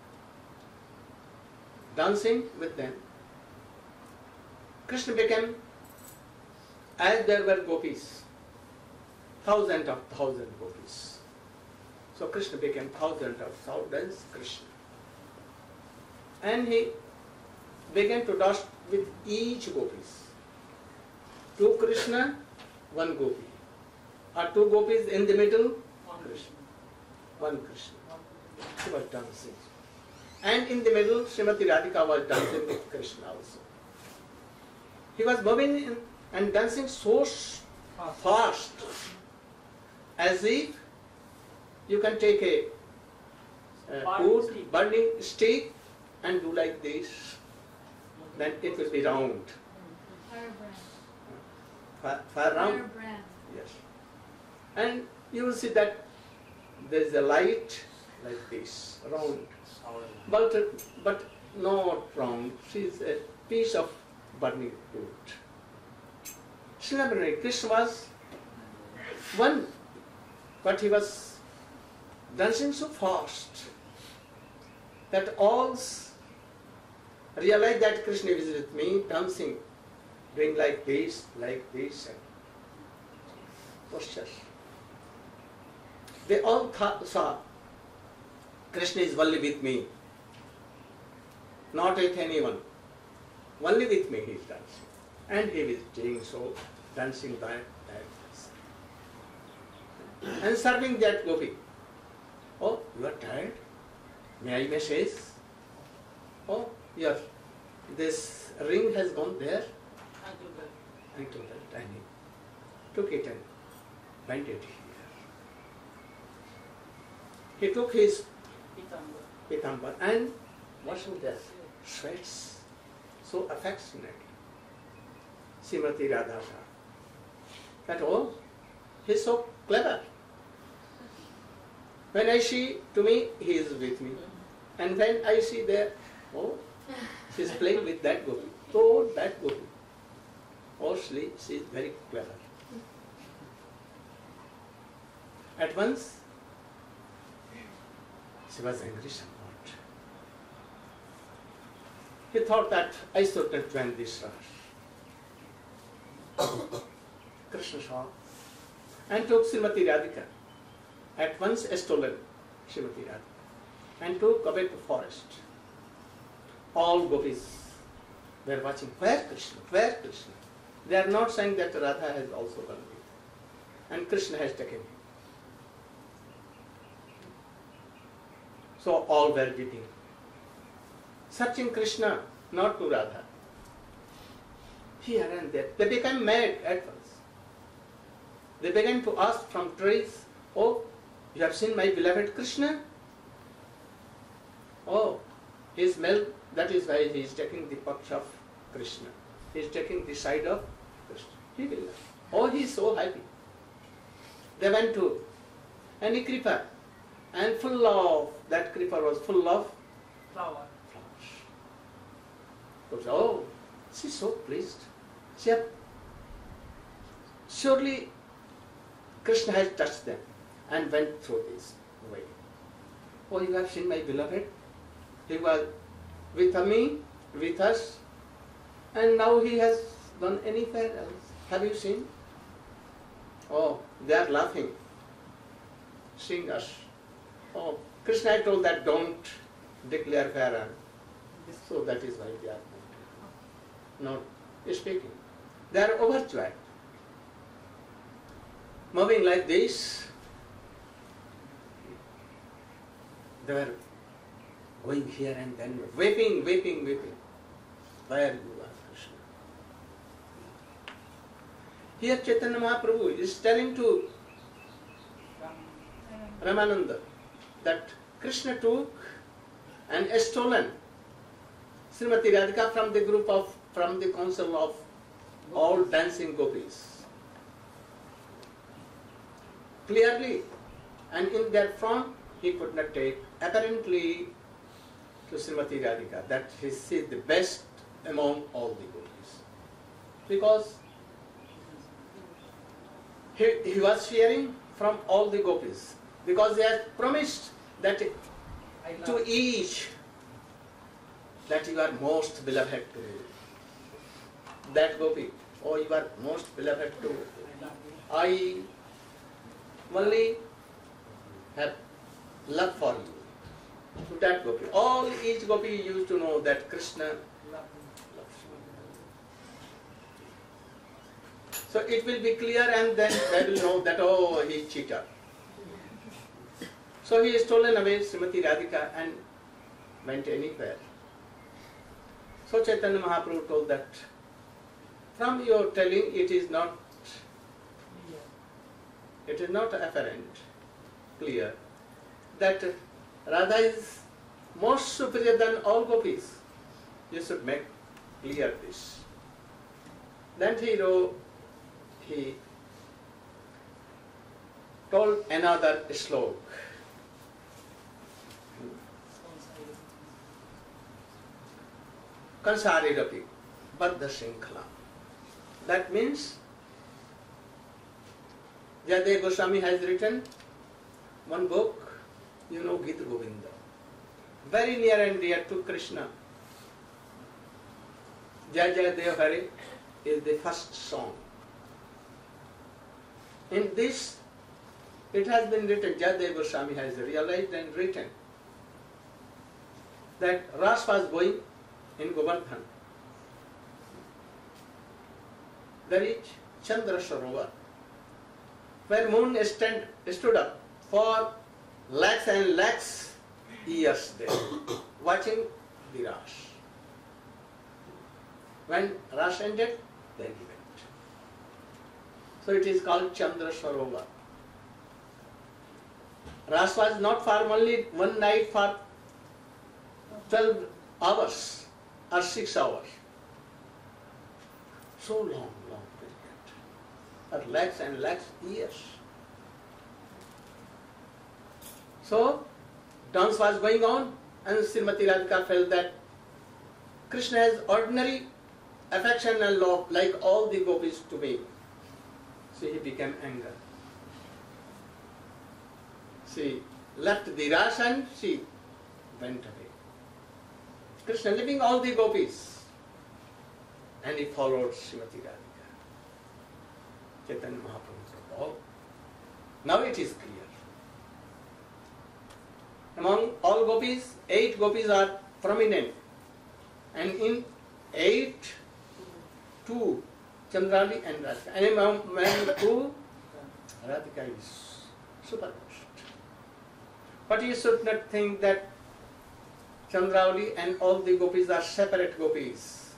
dancing with them. Krishna became, as there were gopis, thousands of thousand gopis. So Krishna became thousands of thousands Krishna. And he began to dance with each gopis. Two Krishna, one gopi. Or two gopis in the middle, one Krishna. One Krishna. He was dancing. And in the middle, Srimati Radhika was dancing with Krishna also. He was moving in and dancing so fast, as if you can take a uh, wood, burning stick and do like this, then it will be round. Firebrand. Fire, fire round? Firebrand. Yes. And you will see that there is a light like this, round. But, but not round. She is a piece of burning wood. Similarly, Krishna was one, but he was dancing so fast that all realized that Krishna is with me, dancing, doing like this, like this, and postures. They all thought, saw Krishna is only with me, not with anyone. Only with me he is dancing. And he is doing so, dancing that, that. And serving that gopi. Oh, you are tired? May I message? Oh, yes. This ring has gone there. I told that, and he took it and bent it here. He took his pitambar and washing their sweats so affectionately. Srimati Radha saw that, oh, he's so clever. When I see, to me, he is with me. And then I see there, oh, she's playing with that gopi. Oh, that gopi. Oh, she, she is very clever. At once, she was angry somewhat. He thought that I should not join this rush. Krishna saw and took Srimati Radhika. At once stolen Srimati Radhika and took away to forest. All gopis were watching, where Krishna, where Krishna? They are not saying that Radha has also gone with, and Krishna has taken him. So all were weeping, searching Krishna, not to Radha. Here and there. They became mad at once. They began to ask from trees, oh, you have seen my beloved Krishna? Oh, his milk, that is why he is taking the paksha of Krishna. He is taking the side of Krishna. He will. Oh, he is so happy. They went to any creeper, and full of, that creeper was full of Flower. flowers. Oh, she is so pleased. She have, surely Krishna has touched them and went through this way. Oh, you have seen my beloved? He was with me, with us, and now he has gone anywhere else. Have you seen? Oh, they are laughing, seeing us. Oh, Krishna had told that don't declare Vairag. So that is why they are not speaking. They are overjoyed. Moving like this, they were going here and then, weeping, weeping, weeping. Where you are, Krishna? Here Chaitanya Mahaprabhu is telling to Ramananda that Krishna took and stolen Srimati Radhika from the group of, from the council of all dancing gopis. Clearly, and in that form, he could not take apparently to Srimati Radhika that he is the best among all the gopis. Because he, he was fearing from all the gopis. Because they had promised that to each that you are most beloved to me. That gopi, oh, you are most beloved to me. I only have love for you. To that gopi. All each gopi used to know that Krishna loves you. So it will be clear, and then they will know that, oh, he is cheater. So he has stolen away Srimati Radhika and went anywhere. So Chaitanya Mahaprabhu told that, from your telling it is not, it is not apparent, clear, that Radha is most superior than all gopis. You should make clear this. Then he wrote, he told another slok. Kansarirapi, Baddha Srinkhala. That means Jayadeva Goswami has written one book, you know, Gita Govinda, very near and dear to Krishna. Jai Jai Dev Hare is the first song. In this, it has been written, Jayadeva Goswami has realized and written that Ras was going in Govardhan. There is Chandra Sarovar, where moon stand, stood up for lakhs and lakhs years there, watching the Ras. When Ras ended, then he went. So it is called Chandra Sarovar. Ras was not for only one night, for twelve hours or six hours. So long, long period. For lakhs and lakhs years. So, dance was going on, and Srimati Radhika felt that Krishna has ordinary affection and love like all the gopis to me. So he became angry. She left the Ras and she went away. Krishna leaving all the gopis, and he followed Srimati Radhika. Chaitanya Mahaprabhu said, oh, now it is clear. Among all gopis, eight gopis are prominent, and in eight, two, Chandrali and Radhika. And among two, Radhika is supermost. But you should not think that Chandrauli and all the gopis are separate gopis.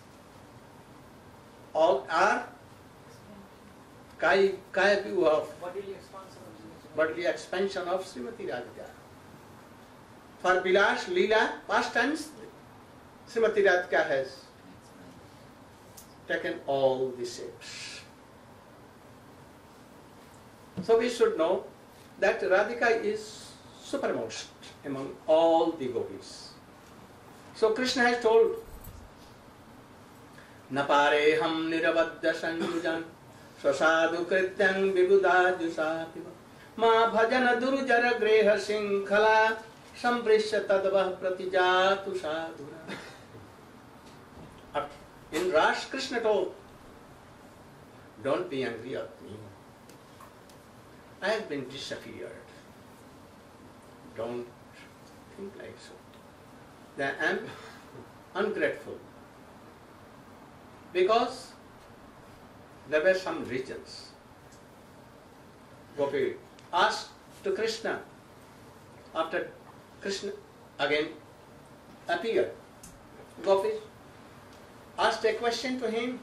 All are Kaya, kaya view of bodily expansion of Srimati Radhika. For Vilas, Leela, past tense, Srimati Radhika has taken all the shapes. So we should know that Radhika is supermost among all the gopis. So Krishna has told, Napareham nirabadya sanjujan swasadu krityang vibudajusativa ma bhajana durujara greha sinkhala samprishya tadvah pratijatu sadhura. In Ras, Krishna told, don't be angry at me. I have been disappeared. Don't think like so. That I am ungrateful. Because there were some regions. Gopi asked to Krishna, after Krishna again appeared. Gopis asked a question to him.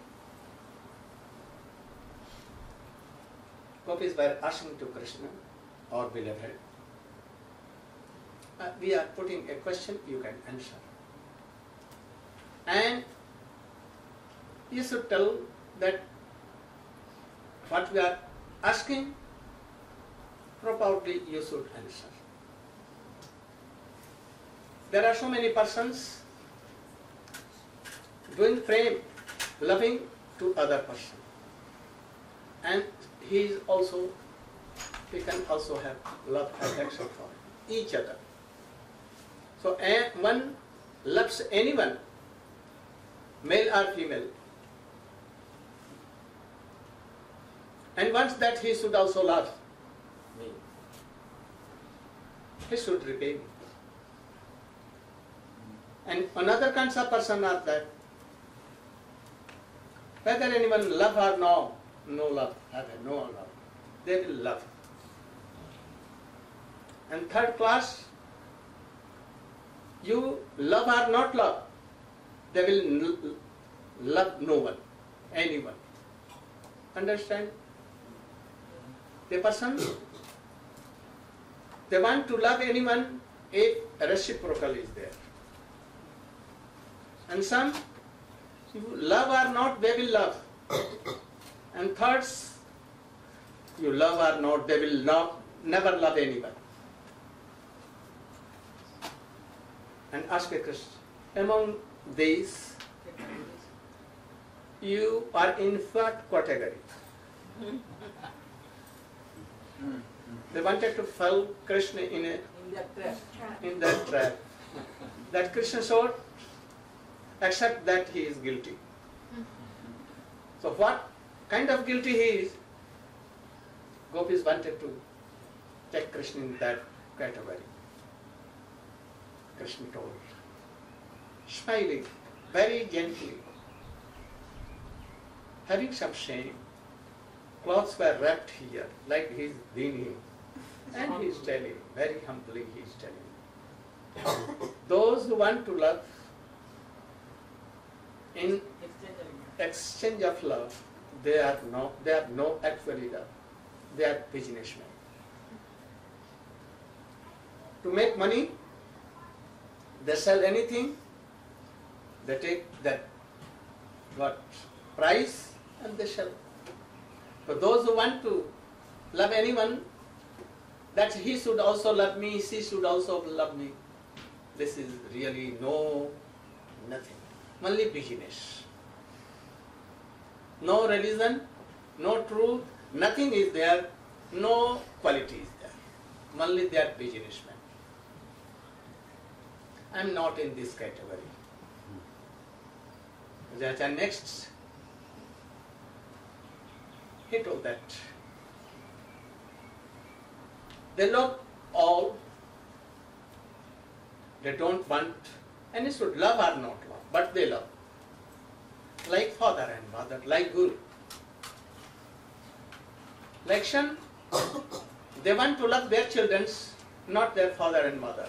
Gopis were asking to Krishna, our beloved, uh, we are putting a question, you can answer. And you should tell that what we are asking, properly you should answer. There are so many persons doing prem, loving to other person. And he is also, he can also have love affection for each other. So a- one loves anyone, male or female, and wants that he should also love me. He should repay me. And another kinds of person are that whether anyone love or no, no love, have no love, they will love. And third class, you love or not love, they will n- love no one, anyone. Understand? The person, they want to love anyone if reciprocal is there. And some, you love or not, they will love. And thirds, you love or not, they will not, never love anyone. And ask a question, among these, you are in what category? They wanted to fall Krishna in a In that trap. in that trap. That Krishna showed, except that he is guilty. So what kind of guilty he is? Gopis wanted to take Krishna in that category. Krishna told, smiling very gently, having some shame. Clothes were wrapped here, like he's leaning, and he's telling, very humbly he's telling. Those who want to love, in exchange of love, they are no, they are no actually love. They are businessmen. To make money, they sell anything, they take that what price and they sell. For those who want to love anyone, that he should also love me, she should also love me. This is really no, nothing. Only business. No religion, no truth, nothing is there, no quality is there. Only they are businessmen. I am not in this category. That and next, he told that they love all, they don't want, and it should love or not love, but they love. Like father and mother, like guru. Like son, they want to love their children, not their father and mother.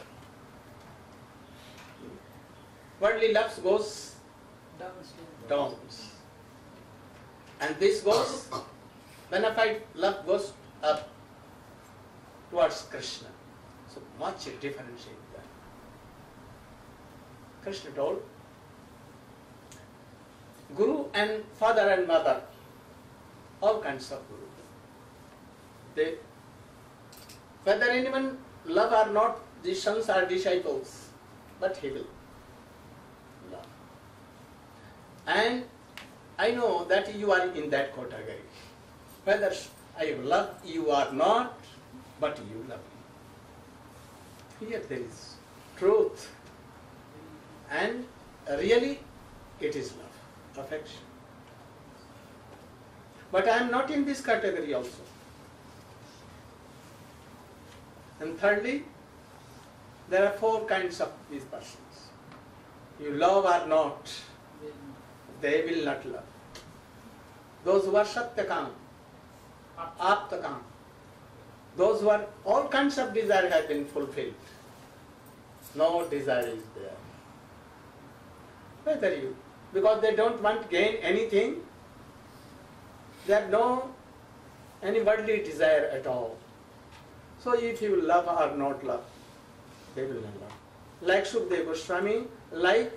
Worldly love goes downs. And this goes, bona fide love goes up towards Krishna. So much difference in that. Krishna told, Guru and father and mother, all kinds of Guru. They, whether anyone love or not, the sons are disciples, but he will love. And I know that you are in that category. Whether I love you or not, but you love me. Here there is truth. And really, it is love, affection. But I am not in this category also. And thirdly, there are four kinds of these persons. You love or not, they will not love. Those who are Satyakam, Aptakam, those who are all kinds of desire have been fulfilled. No desire is there. Whether you, because they don't want to gain anything, they have no any worldly desire at all. So if you love or not love, they will not love. Like Sukadeva Goswami, like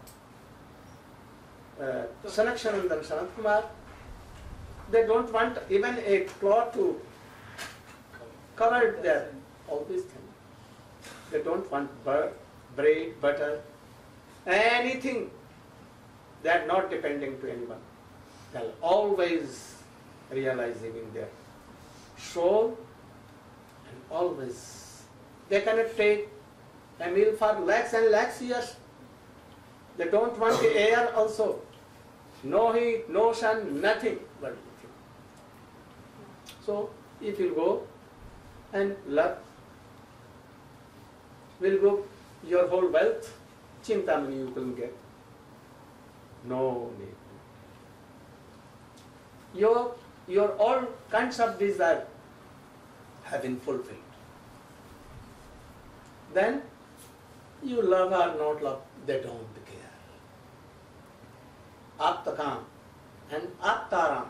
uh, Sanakshanandan Sanat Kumar, they don't want even a cloth to cover their all these things. They don't want bur- bread, butter, anything. They are not depending to anyone. They are always realizing in their soul, and always they cannot take a meal for lakhs and lakhs years. They don't want the air also. No heat, no sun, nothing but nothing. So if you go and love, will go your whole wealth, Chintamani you will get. No need. Your, your all kinds of desire have been fulfilled. Then you love or not love, they don't care. Aptakam and Aptaram.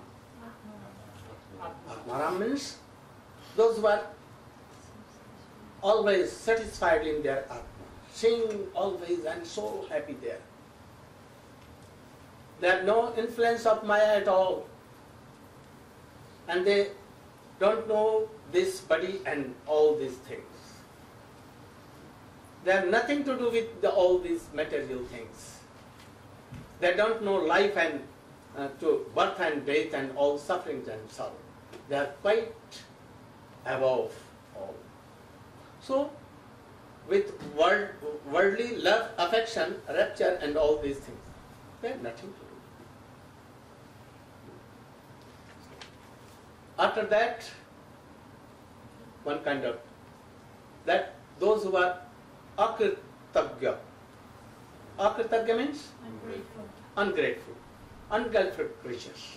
Atmaram means those who are always satisfied in their Atma, sing always and so happy there. They have no influence of Maya at all. And they don't know this body and all these things. They have nothing to do with the, all these material things. They don't know life and uh, to birth and death and all sufferings and sorrow. They are quite above all. So, with world, worldly love, affection, rapture and all these things, they have nothing to do. After that, one kind of, that those who are akritagya. Akritagya means? Ungrateful. Ungrateful. Ungrateful creatures.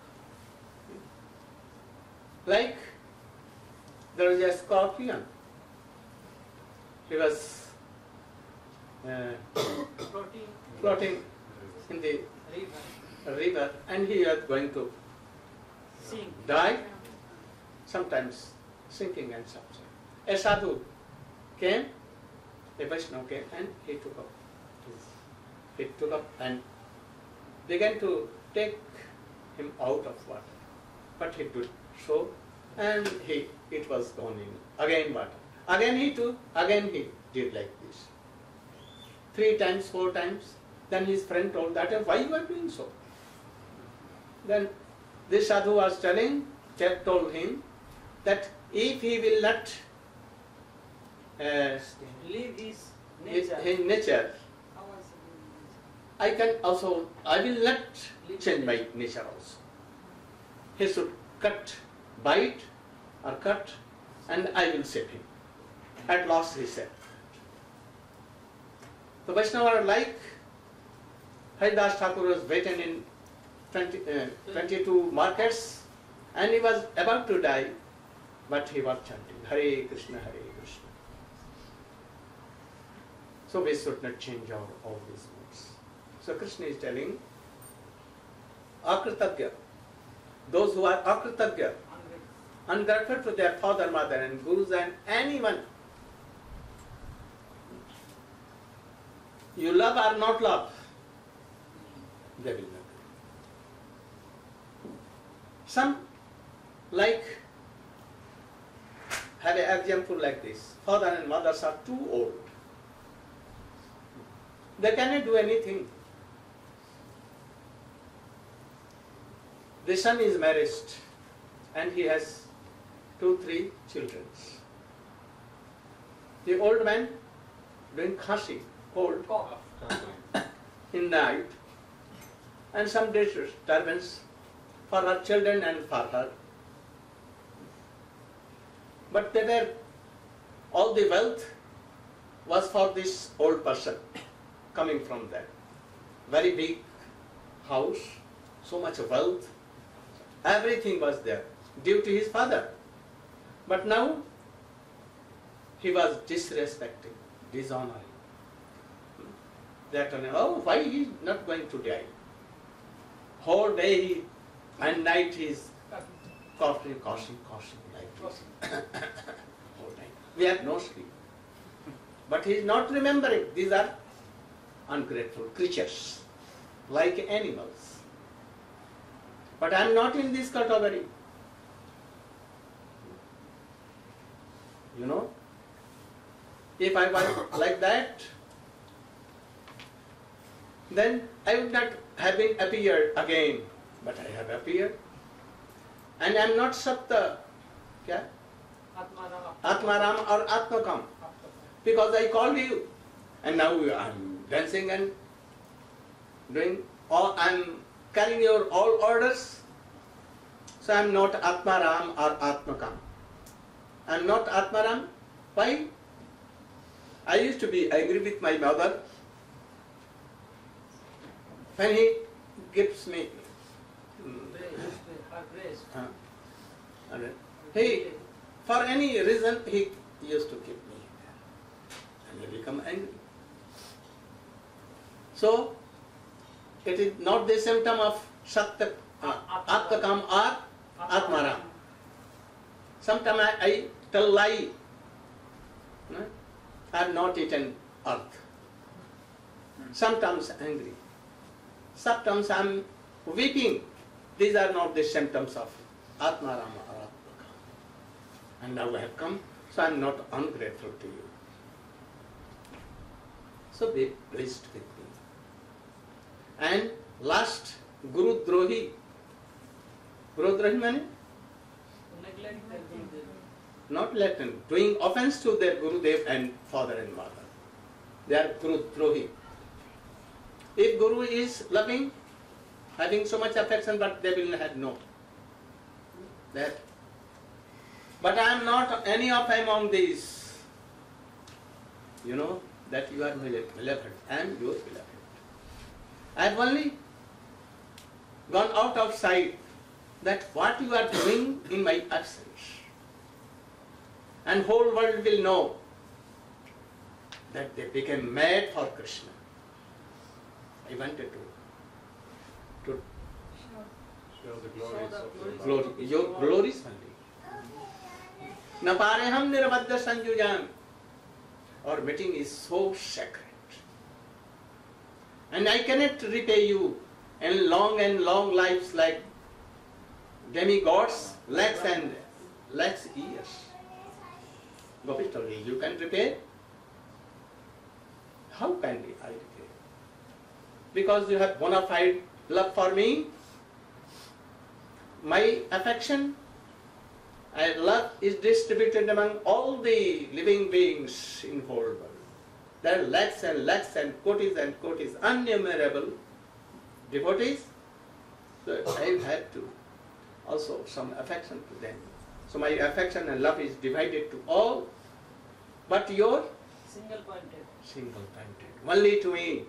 Like, there is a scorpion. He was uh, floating in the river and he was going to Sing. die, sometimes sinking and suffering. A sadhu came, a Vaishnava came and he took up. He took up and began to take him out of water. But he did so and he it was gone in again water. Again he took, again he did like this. Three times, four times. Then his friend told that, why you are doing so? Then this sadhu was telling, told him that if he will not uh, Live is his, nature. his nature, I can also, I will not change my nature also. He should cut, bite or cut and I will save him. At last he said. The Vaishnava are like Haridas Thakur was beaten in twenty, uh, twenty-two markets and he was about to die, but he was chanting Hare Krishna, Hare Krishna. So we should not change our all these moods. So Krishna is telling Akritagya, those who are Akritagya, ungrateful to their father, mother and gurus and anyone, you love or not love, they will not. Some like have an example like this. Father and mothers are too old. They cannot do anything. The son is married and he has two, three children. The old man doing khasi, cold, in night, and some disturbance for her children and for her. But they were, all the wealth was for this old person coming from that. Very big house, so much wealth, everything was there due to his father. But now he was disrespecting, dishonoring. That one, oh, why he is not going to die? Whole day he, and night he is coughing, coughing, coughing like this. Whole night. We have no sleep. But he is not remembering. These are ungrateful creatures, like animals. But I am not in this category. You know? If I was like that, then I would not have been appeared again. But I have appeared. And I am not Satta. Kya? Atmaram or Atmakam. Because I called you. And now I am dancing and doing all, I am carrying your all orders. So I am not Atmaram or Atmakam. I am not Atmaram. Why? I used to be angry with my mother when he gives me. Uh, he, for any reason, he used to give me, and I become angry. So, it is not the symptom of Satya, uh, Atmakam or Atmaram. Sometimes I, I tell lie. No? I have not eaten earth. Sometimes angry. Sometimes I am weeping. These are not the symptoms of Atmaram or Atmakam. And now I have come, so I am not ungrateful to you. So be pleased with me. And last, Guru Drohi. Guru Drohi means? Not latent, doing offense to their Gurudev and father and mother. They are Guru Drohi. If Guru is loving, having so much affection, but they will have no. That. But I am not any of among these. You know that you are my beloved. I am your beloved. I have only gone out of sight that what you are doing in my absence. And whole world will know that they became mad for Krishna. I wanted to, to show the glories of the glory, your glories only. Napareham nirabadha sanjujan. Our meeting is so sacred. And I cannot repay you in long and long lives like demigods, lakhs and lakhs years. Gopish told me, you can repay? How can I repay? Because you have bona fide love for me, my affection and love is distributed among all the living beings in the whole world. There are lakhs and lakhs and kotis and kotis, innumerable devotees. So I have to also some affection to them. So my affection and love is divided to all, but your Single pointed. single pointed, only to me.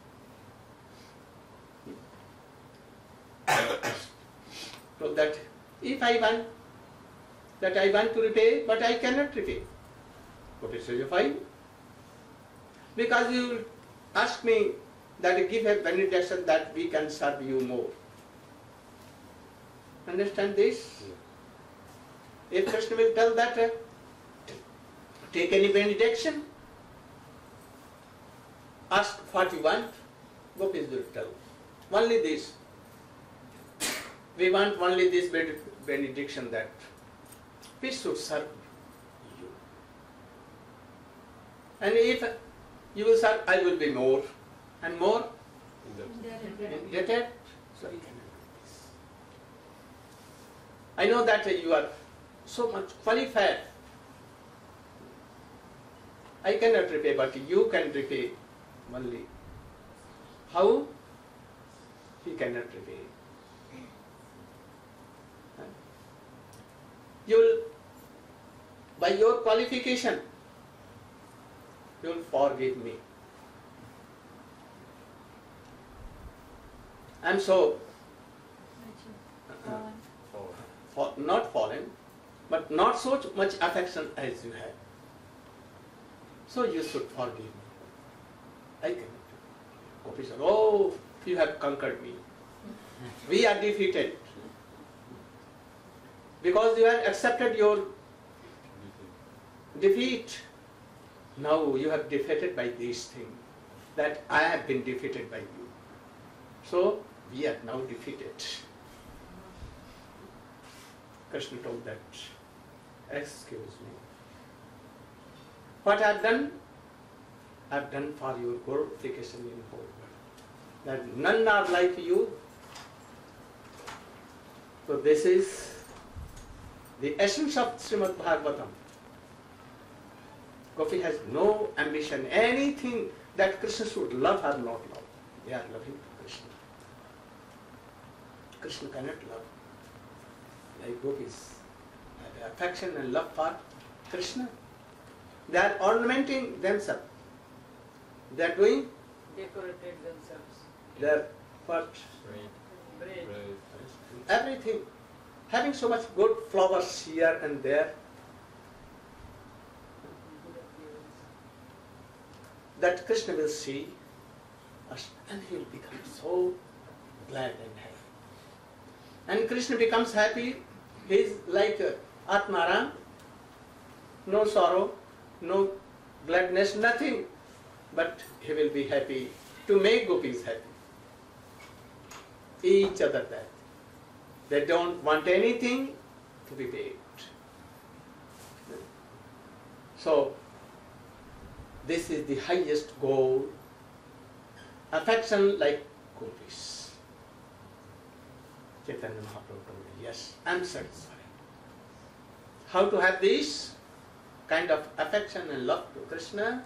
So that if I want, that I want to repay, but I cannot repay. What is your fine? Because you ask me that give a benediction that we can serve you more. Understand this? If Krishna will tell that, uh, take any benediction, ask what you want, Gopis will tell. Only this. We want only this benediction that we should serve you. And if you will serve, I will be more and more indebted. So I cannot do this. I know that you are so much qualified. I cannot repay, but you can repay only. How? He cannot repay. You will, by your qualification, you will forgive me. I am so uh, for, not fallen, but not so much affection as you have. So you should forgive me. I cannot. Gopis said, oh, you have conquered me. We are defeated. Because you have accepted your defeat. Now you have defeated by this thing, that I have been defeated by you. So we are now defeated. Krishna told that, excuse me. What I have done, I have done for your glorification in whole world. That none are like you. So this is the essence of Srimad Bhagavatam. Gopi has no ambition, anything that Krishna should love or not love. They are loving Krishna. Krishna cannot love like gopis. Have affection and love for Krishna. They are ornamenting themselves. They are doing Decorated themselves. their what? Bread. Everything. Having so much good flowers here and there, that Krishna will see us and he will become so glad and happy. And Krishna becomes happy. He is like uh, Atmaram, no sorrow, no gladness, nothing. But he will be happy to make gopis happy. Each other that. They don't want anything to be paid. So, this is the highest goal. Affection like gopis. Chaitanya Mahaprabhu told me, yes, I am satisfied. How to have this kind of affection and love to Krishna?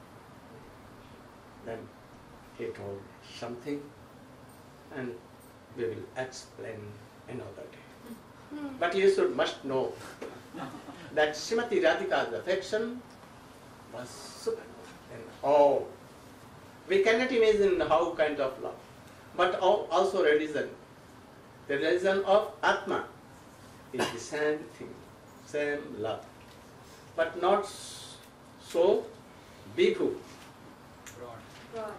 Then he told something and we will explain another day. But you should must know that Srimati Radhika's affection was supernova in all. We cannot imagine how kind of love. But also religion. The religion of Atma is the same thing, same love. But not so bibhu, God.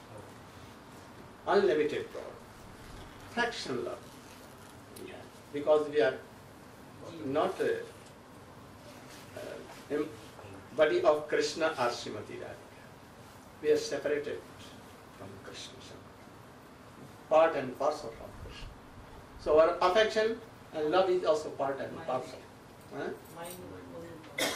unlimited broad. Fraction love. Yeah. Because we are not a, uh, body of Krishna or Srimati Radhika. We are separated from Krishna. Part and parcel from Krishna. So our affection and love is also part and parcel. Huh? Mind.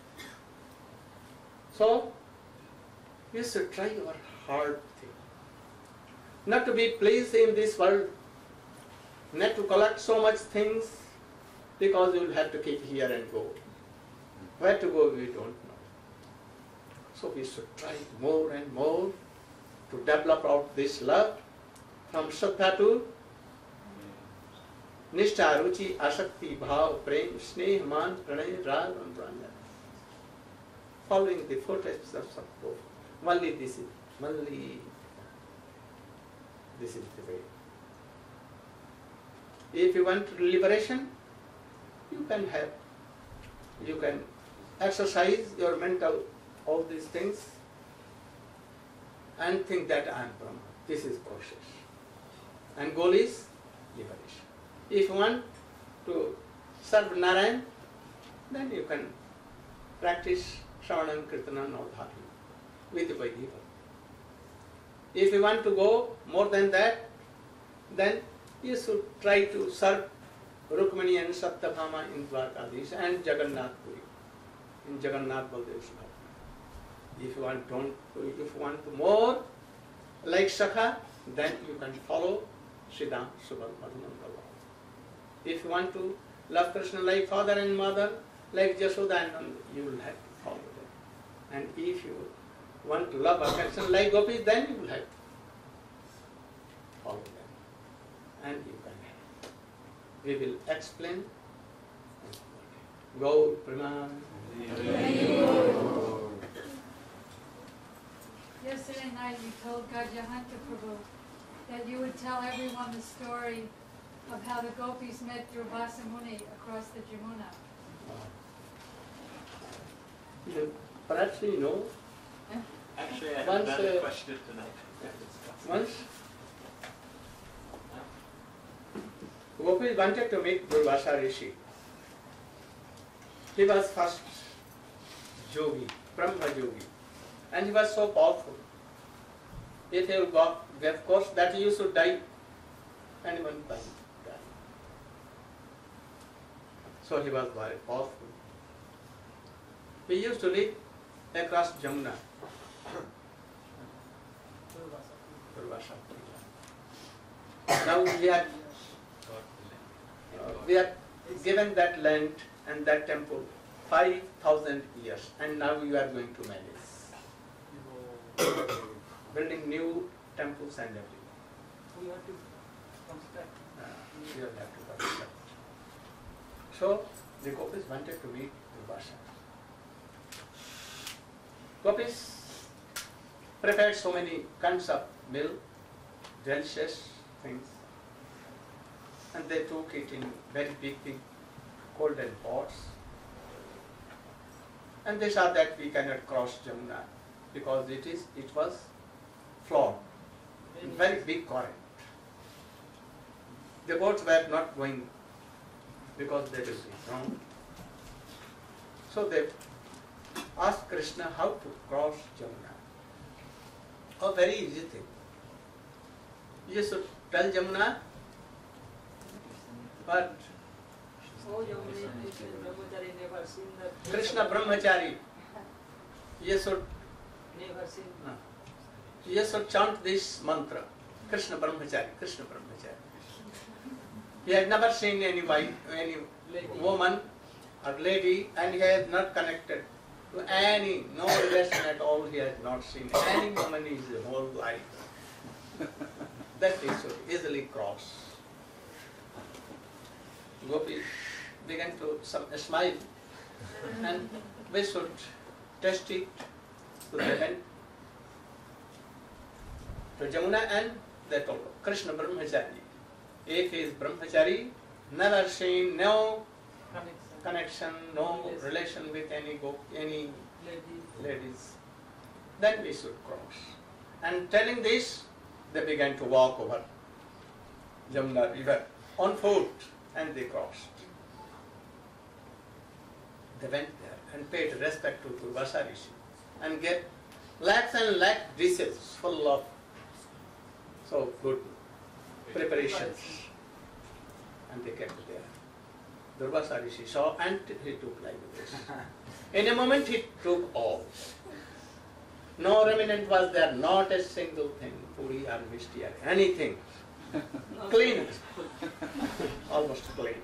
So we should try our hard thing. Not to be pleased in this world, not to collect so much things, because you will have to keep here and go. Where to go we don't know. So we should try more and more to develop out this love from Sattva to Nishtha, Ruchi, Asakti, Bhav, Prem, Sneh, Man, Pranay, Rag and Ranja. Following the footsteps of Sattva. Only this is, only this is the way. If you want liberation, you can have, you can exercise your mental, all these things, and think that I am Brahma. This is process. And goal is liberation. If you want to serve Narayan, then you can practice Shravanam, Kirtanam, Navadhati with Vaidhi. If you want to go more than that, then you should try to serve Rukmani and Satyabhama in Dwarkadish and Jagannath Puri, in Jagannath Baldev's house. If you want don't, if you want to more like Sakha, then you can follow Siddham, Subal, Madhumandala. If you want to love Krishna like father and mother, like Jashoda and Nanda, you will have to follow them. And if you want to love affection like gopis, then you will have to follow them. And you can have. We will explain. Gaur Praman. Yesterday night you told Gajahanta Prabhu that you would tell everyone the story of how the gopis met Durvasa Muni across the Jamuna. Perhaps you know. Actually, Once, uh, question tonight. once Gopi wanted to meet Durvasa Rishi. He was first yogi, Brahma yogi, and he was so powerful. If he got of course that you should die, anyone can die. So he was very powerful. He used to live across Jamuna. Durvasa. Now we are uh, we are given that land and that temple five thousand years, and now you are going to manage building new temples and everything. We have to construct. Uh, you have to construct. So the Gopis wanted to meet Durvasa. Gopis prepared so many kinds of meal, delicious things, and they took it in very big, big golden pots. And they saw that we cannot cross Jamuna because it is it was flawed, in very big current. The boats were not going because they will be drowned. So they asked Krishna how to cross Jamuna. A very easy thing. You should tell Jamuna, but Oh, Yamuna, Krishna Brahmachari never seen that. Krishna Brahmachari, you should, Never seen. uh, you should chant this mantra, Krishna Brahmachari, Krishna Brahmachari. He had never seen any wife, any Lady. woman or lady, and he has not connected to any, no relation at all. He has not seen any woman in his whole life. That he should easily cross. Gopi began to some, smile, and we should test it to the end. To Jamuna, and they told Krishna Brahmachari. If he is Brahmachari, never seen, no Connection. connection, no Yes. relation with any go, any Lady. ladies, then we should cross. And telling this, they began to walk over Jamuna river on foot, and they crossed. They went there and paid respect to Durvasa Rishi and get lakhs and lakh dishes full of so good preparations, and they kept there. Durvasa Rishi saw, and he took like this. In a moment he took all. No remnant was there, not a single thing, puri or mishti or anything. Clean, almost clean.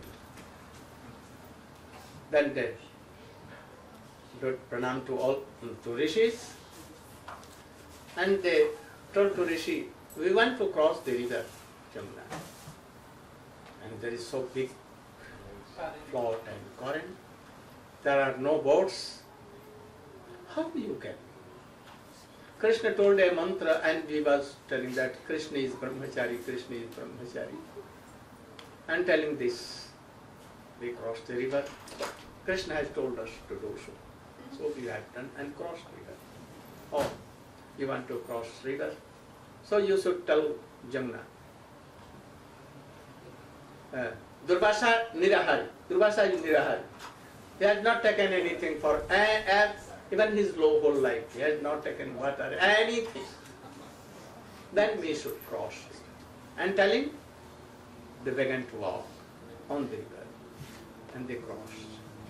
Then they did pranam to all to rishis, and they told to Rishi, we want to cross the river Jamuna, and there is so big flood and current. There are no boats. How do you get? Krishna told a mantra, and we was telling that Krishna is Brahmachari, Krishna is Brahmachari. And telling this, we crossed the river. Krishna has told us to do so. So we have done and crossed river. Oh, you want to cross river? So you should tell Jamuna. Uh, Durvasa Nirahari. Durvasa is Nirahari. He has not taken anything for uh, uh, even his low whole life. He has not taken water, anything. Then we should cross. And telling, they began to walk on the river, and they crossed.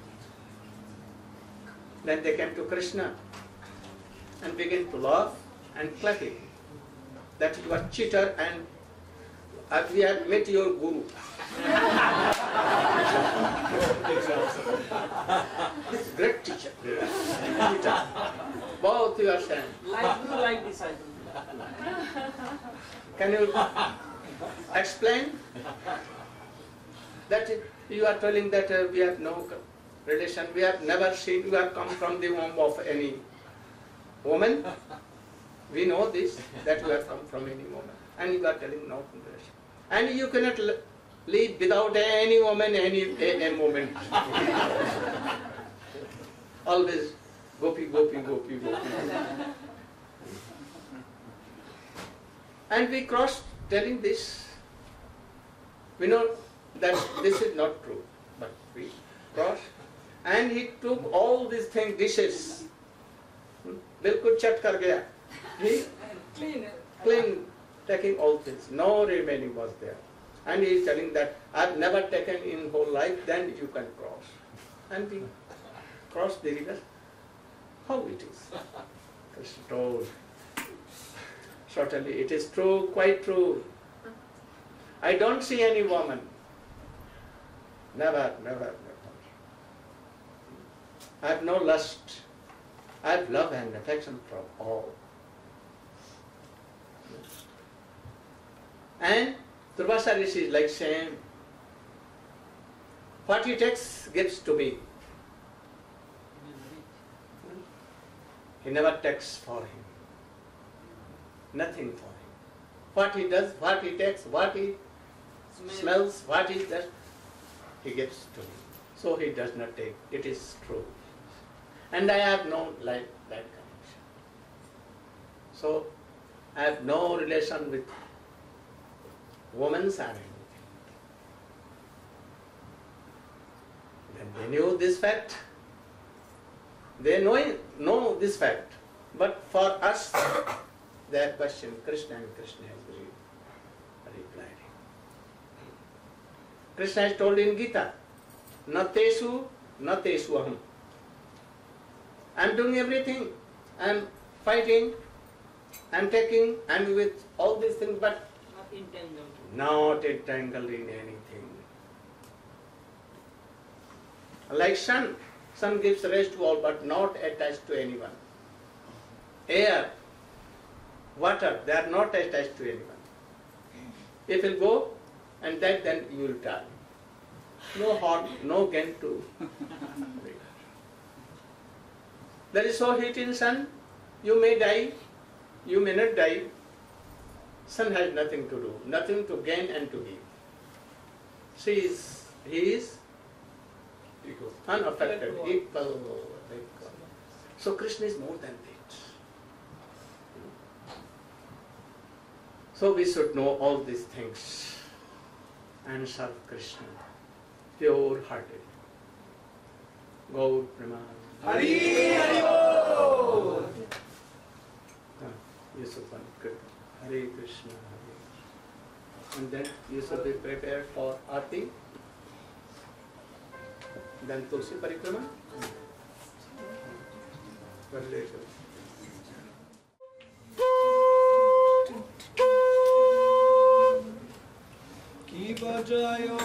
Then they came to Krishna and began to laugh and clap him that you are cheater, and uh, we have met your guru. Great teacher. Teacher. Both you are saying. Like you, like disciple. Can you explain that you are telling that uh, we have no relation, we have never seen, you have come from the womb of any woman. We know this, that you have come from any woman, and you are telling no relation. And you cannot live without any woman, any a, a moment. Always gopi, gopi, gopi, gopi. And we crossed telling this. We know that this is not true, but we crossed. And he took all these things, dishes. Bilkul chat kar gaya. He Clean. clean, taking all things. No remaining was there. And he is telling that I've never taken in whole life, then you can cross. And we crossed the river. How it is? Krishna told. Certainly it is true, quite true. I don't see any woman. Never, never, never. I have no lust. I have love and affection from all. And Durvasa Rishi is like saying, what he takes gives to me. He never takes for him. Nothing for him. What he does, what he takes, what he Smell. smells, what he does, he gives to me. So he does not take. It is true. And I have no like that connection. So I have no relation with women or anything. Then they knew this fact. They know, know this fact. But for us, their question, Krishna and Krishna has re- replied. Krishna has told in Gita, na tesu, na tesu aham. I am doing everything. I am fighting, I am taking, I am with all these things, but Not entangled. not entangled in anything. Like sun, sun gives rest to all, but not attached to anyone. Air, water, they are not attached to anyone. If you go and that, then you will die. No harm, no gain to. There is so heat in sun, you may die, you may not die. Sun has nothing to do, nothing to gain and to give. She is, he is Equal. unaffected, equal, equal. So Krishna is more than that. So we should know all these things and serve Krishna pure-hearted. Gaur Premanand. Hari Hari Bol. You should want good. Hare Krishna, Hare Krishna. And then you should be prepared for Aarti. Then Tulsi Parikrama. Very later. Ki bajayo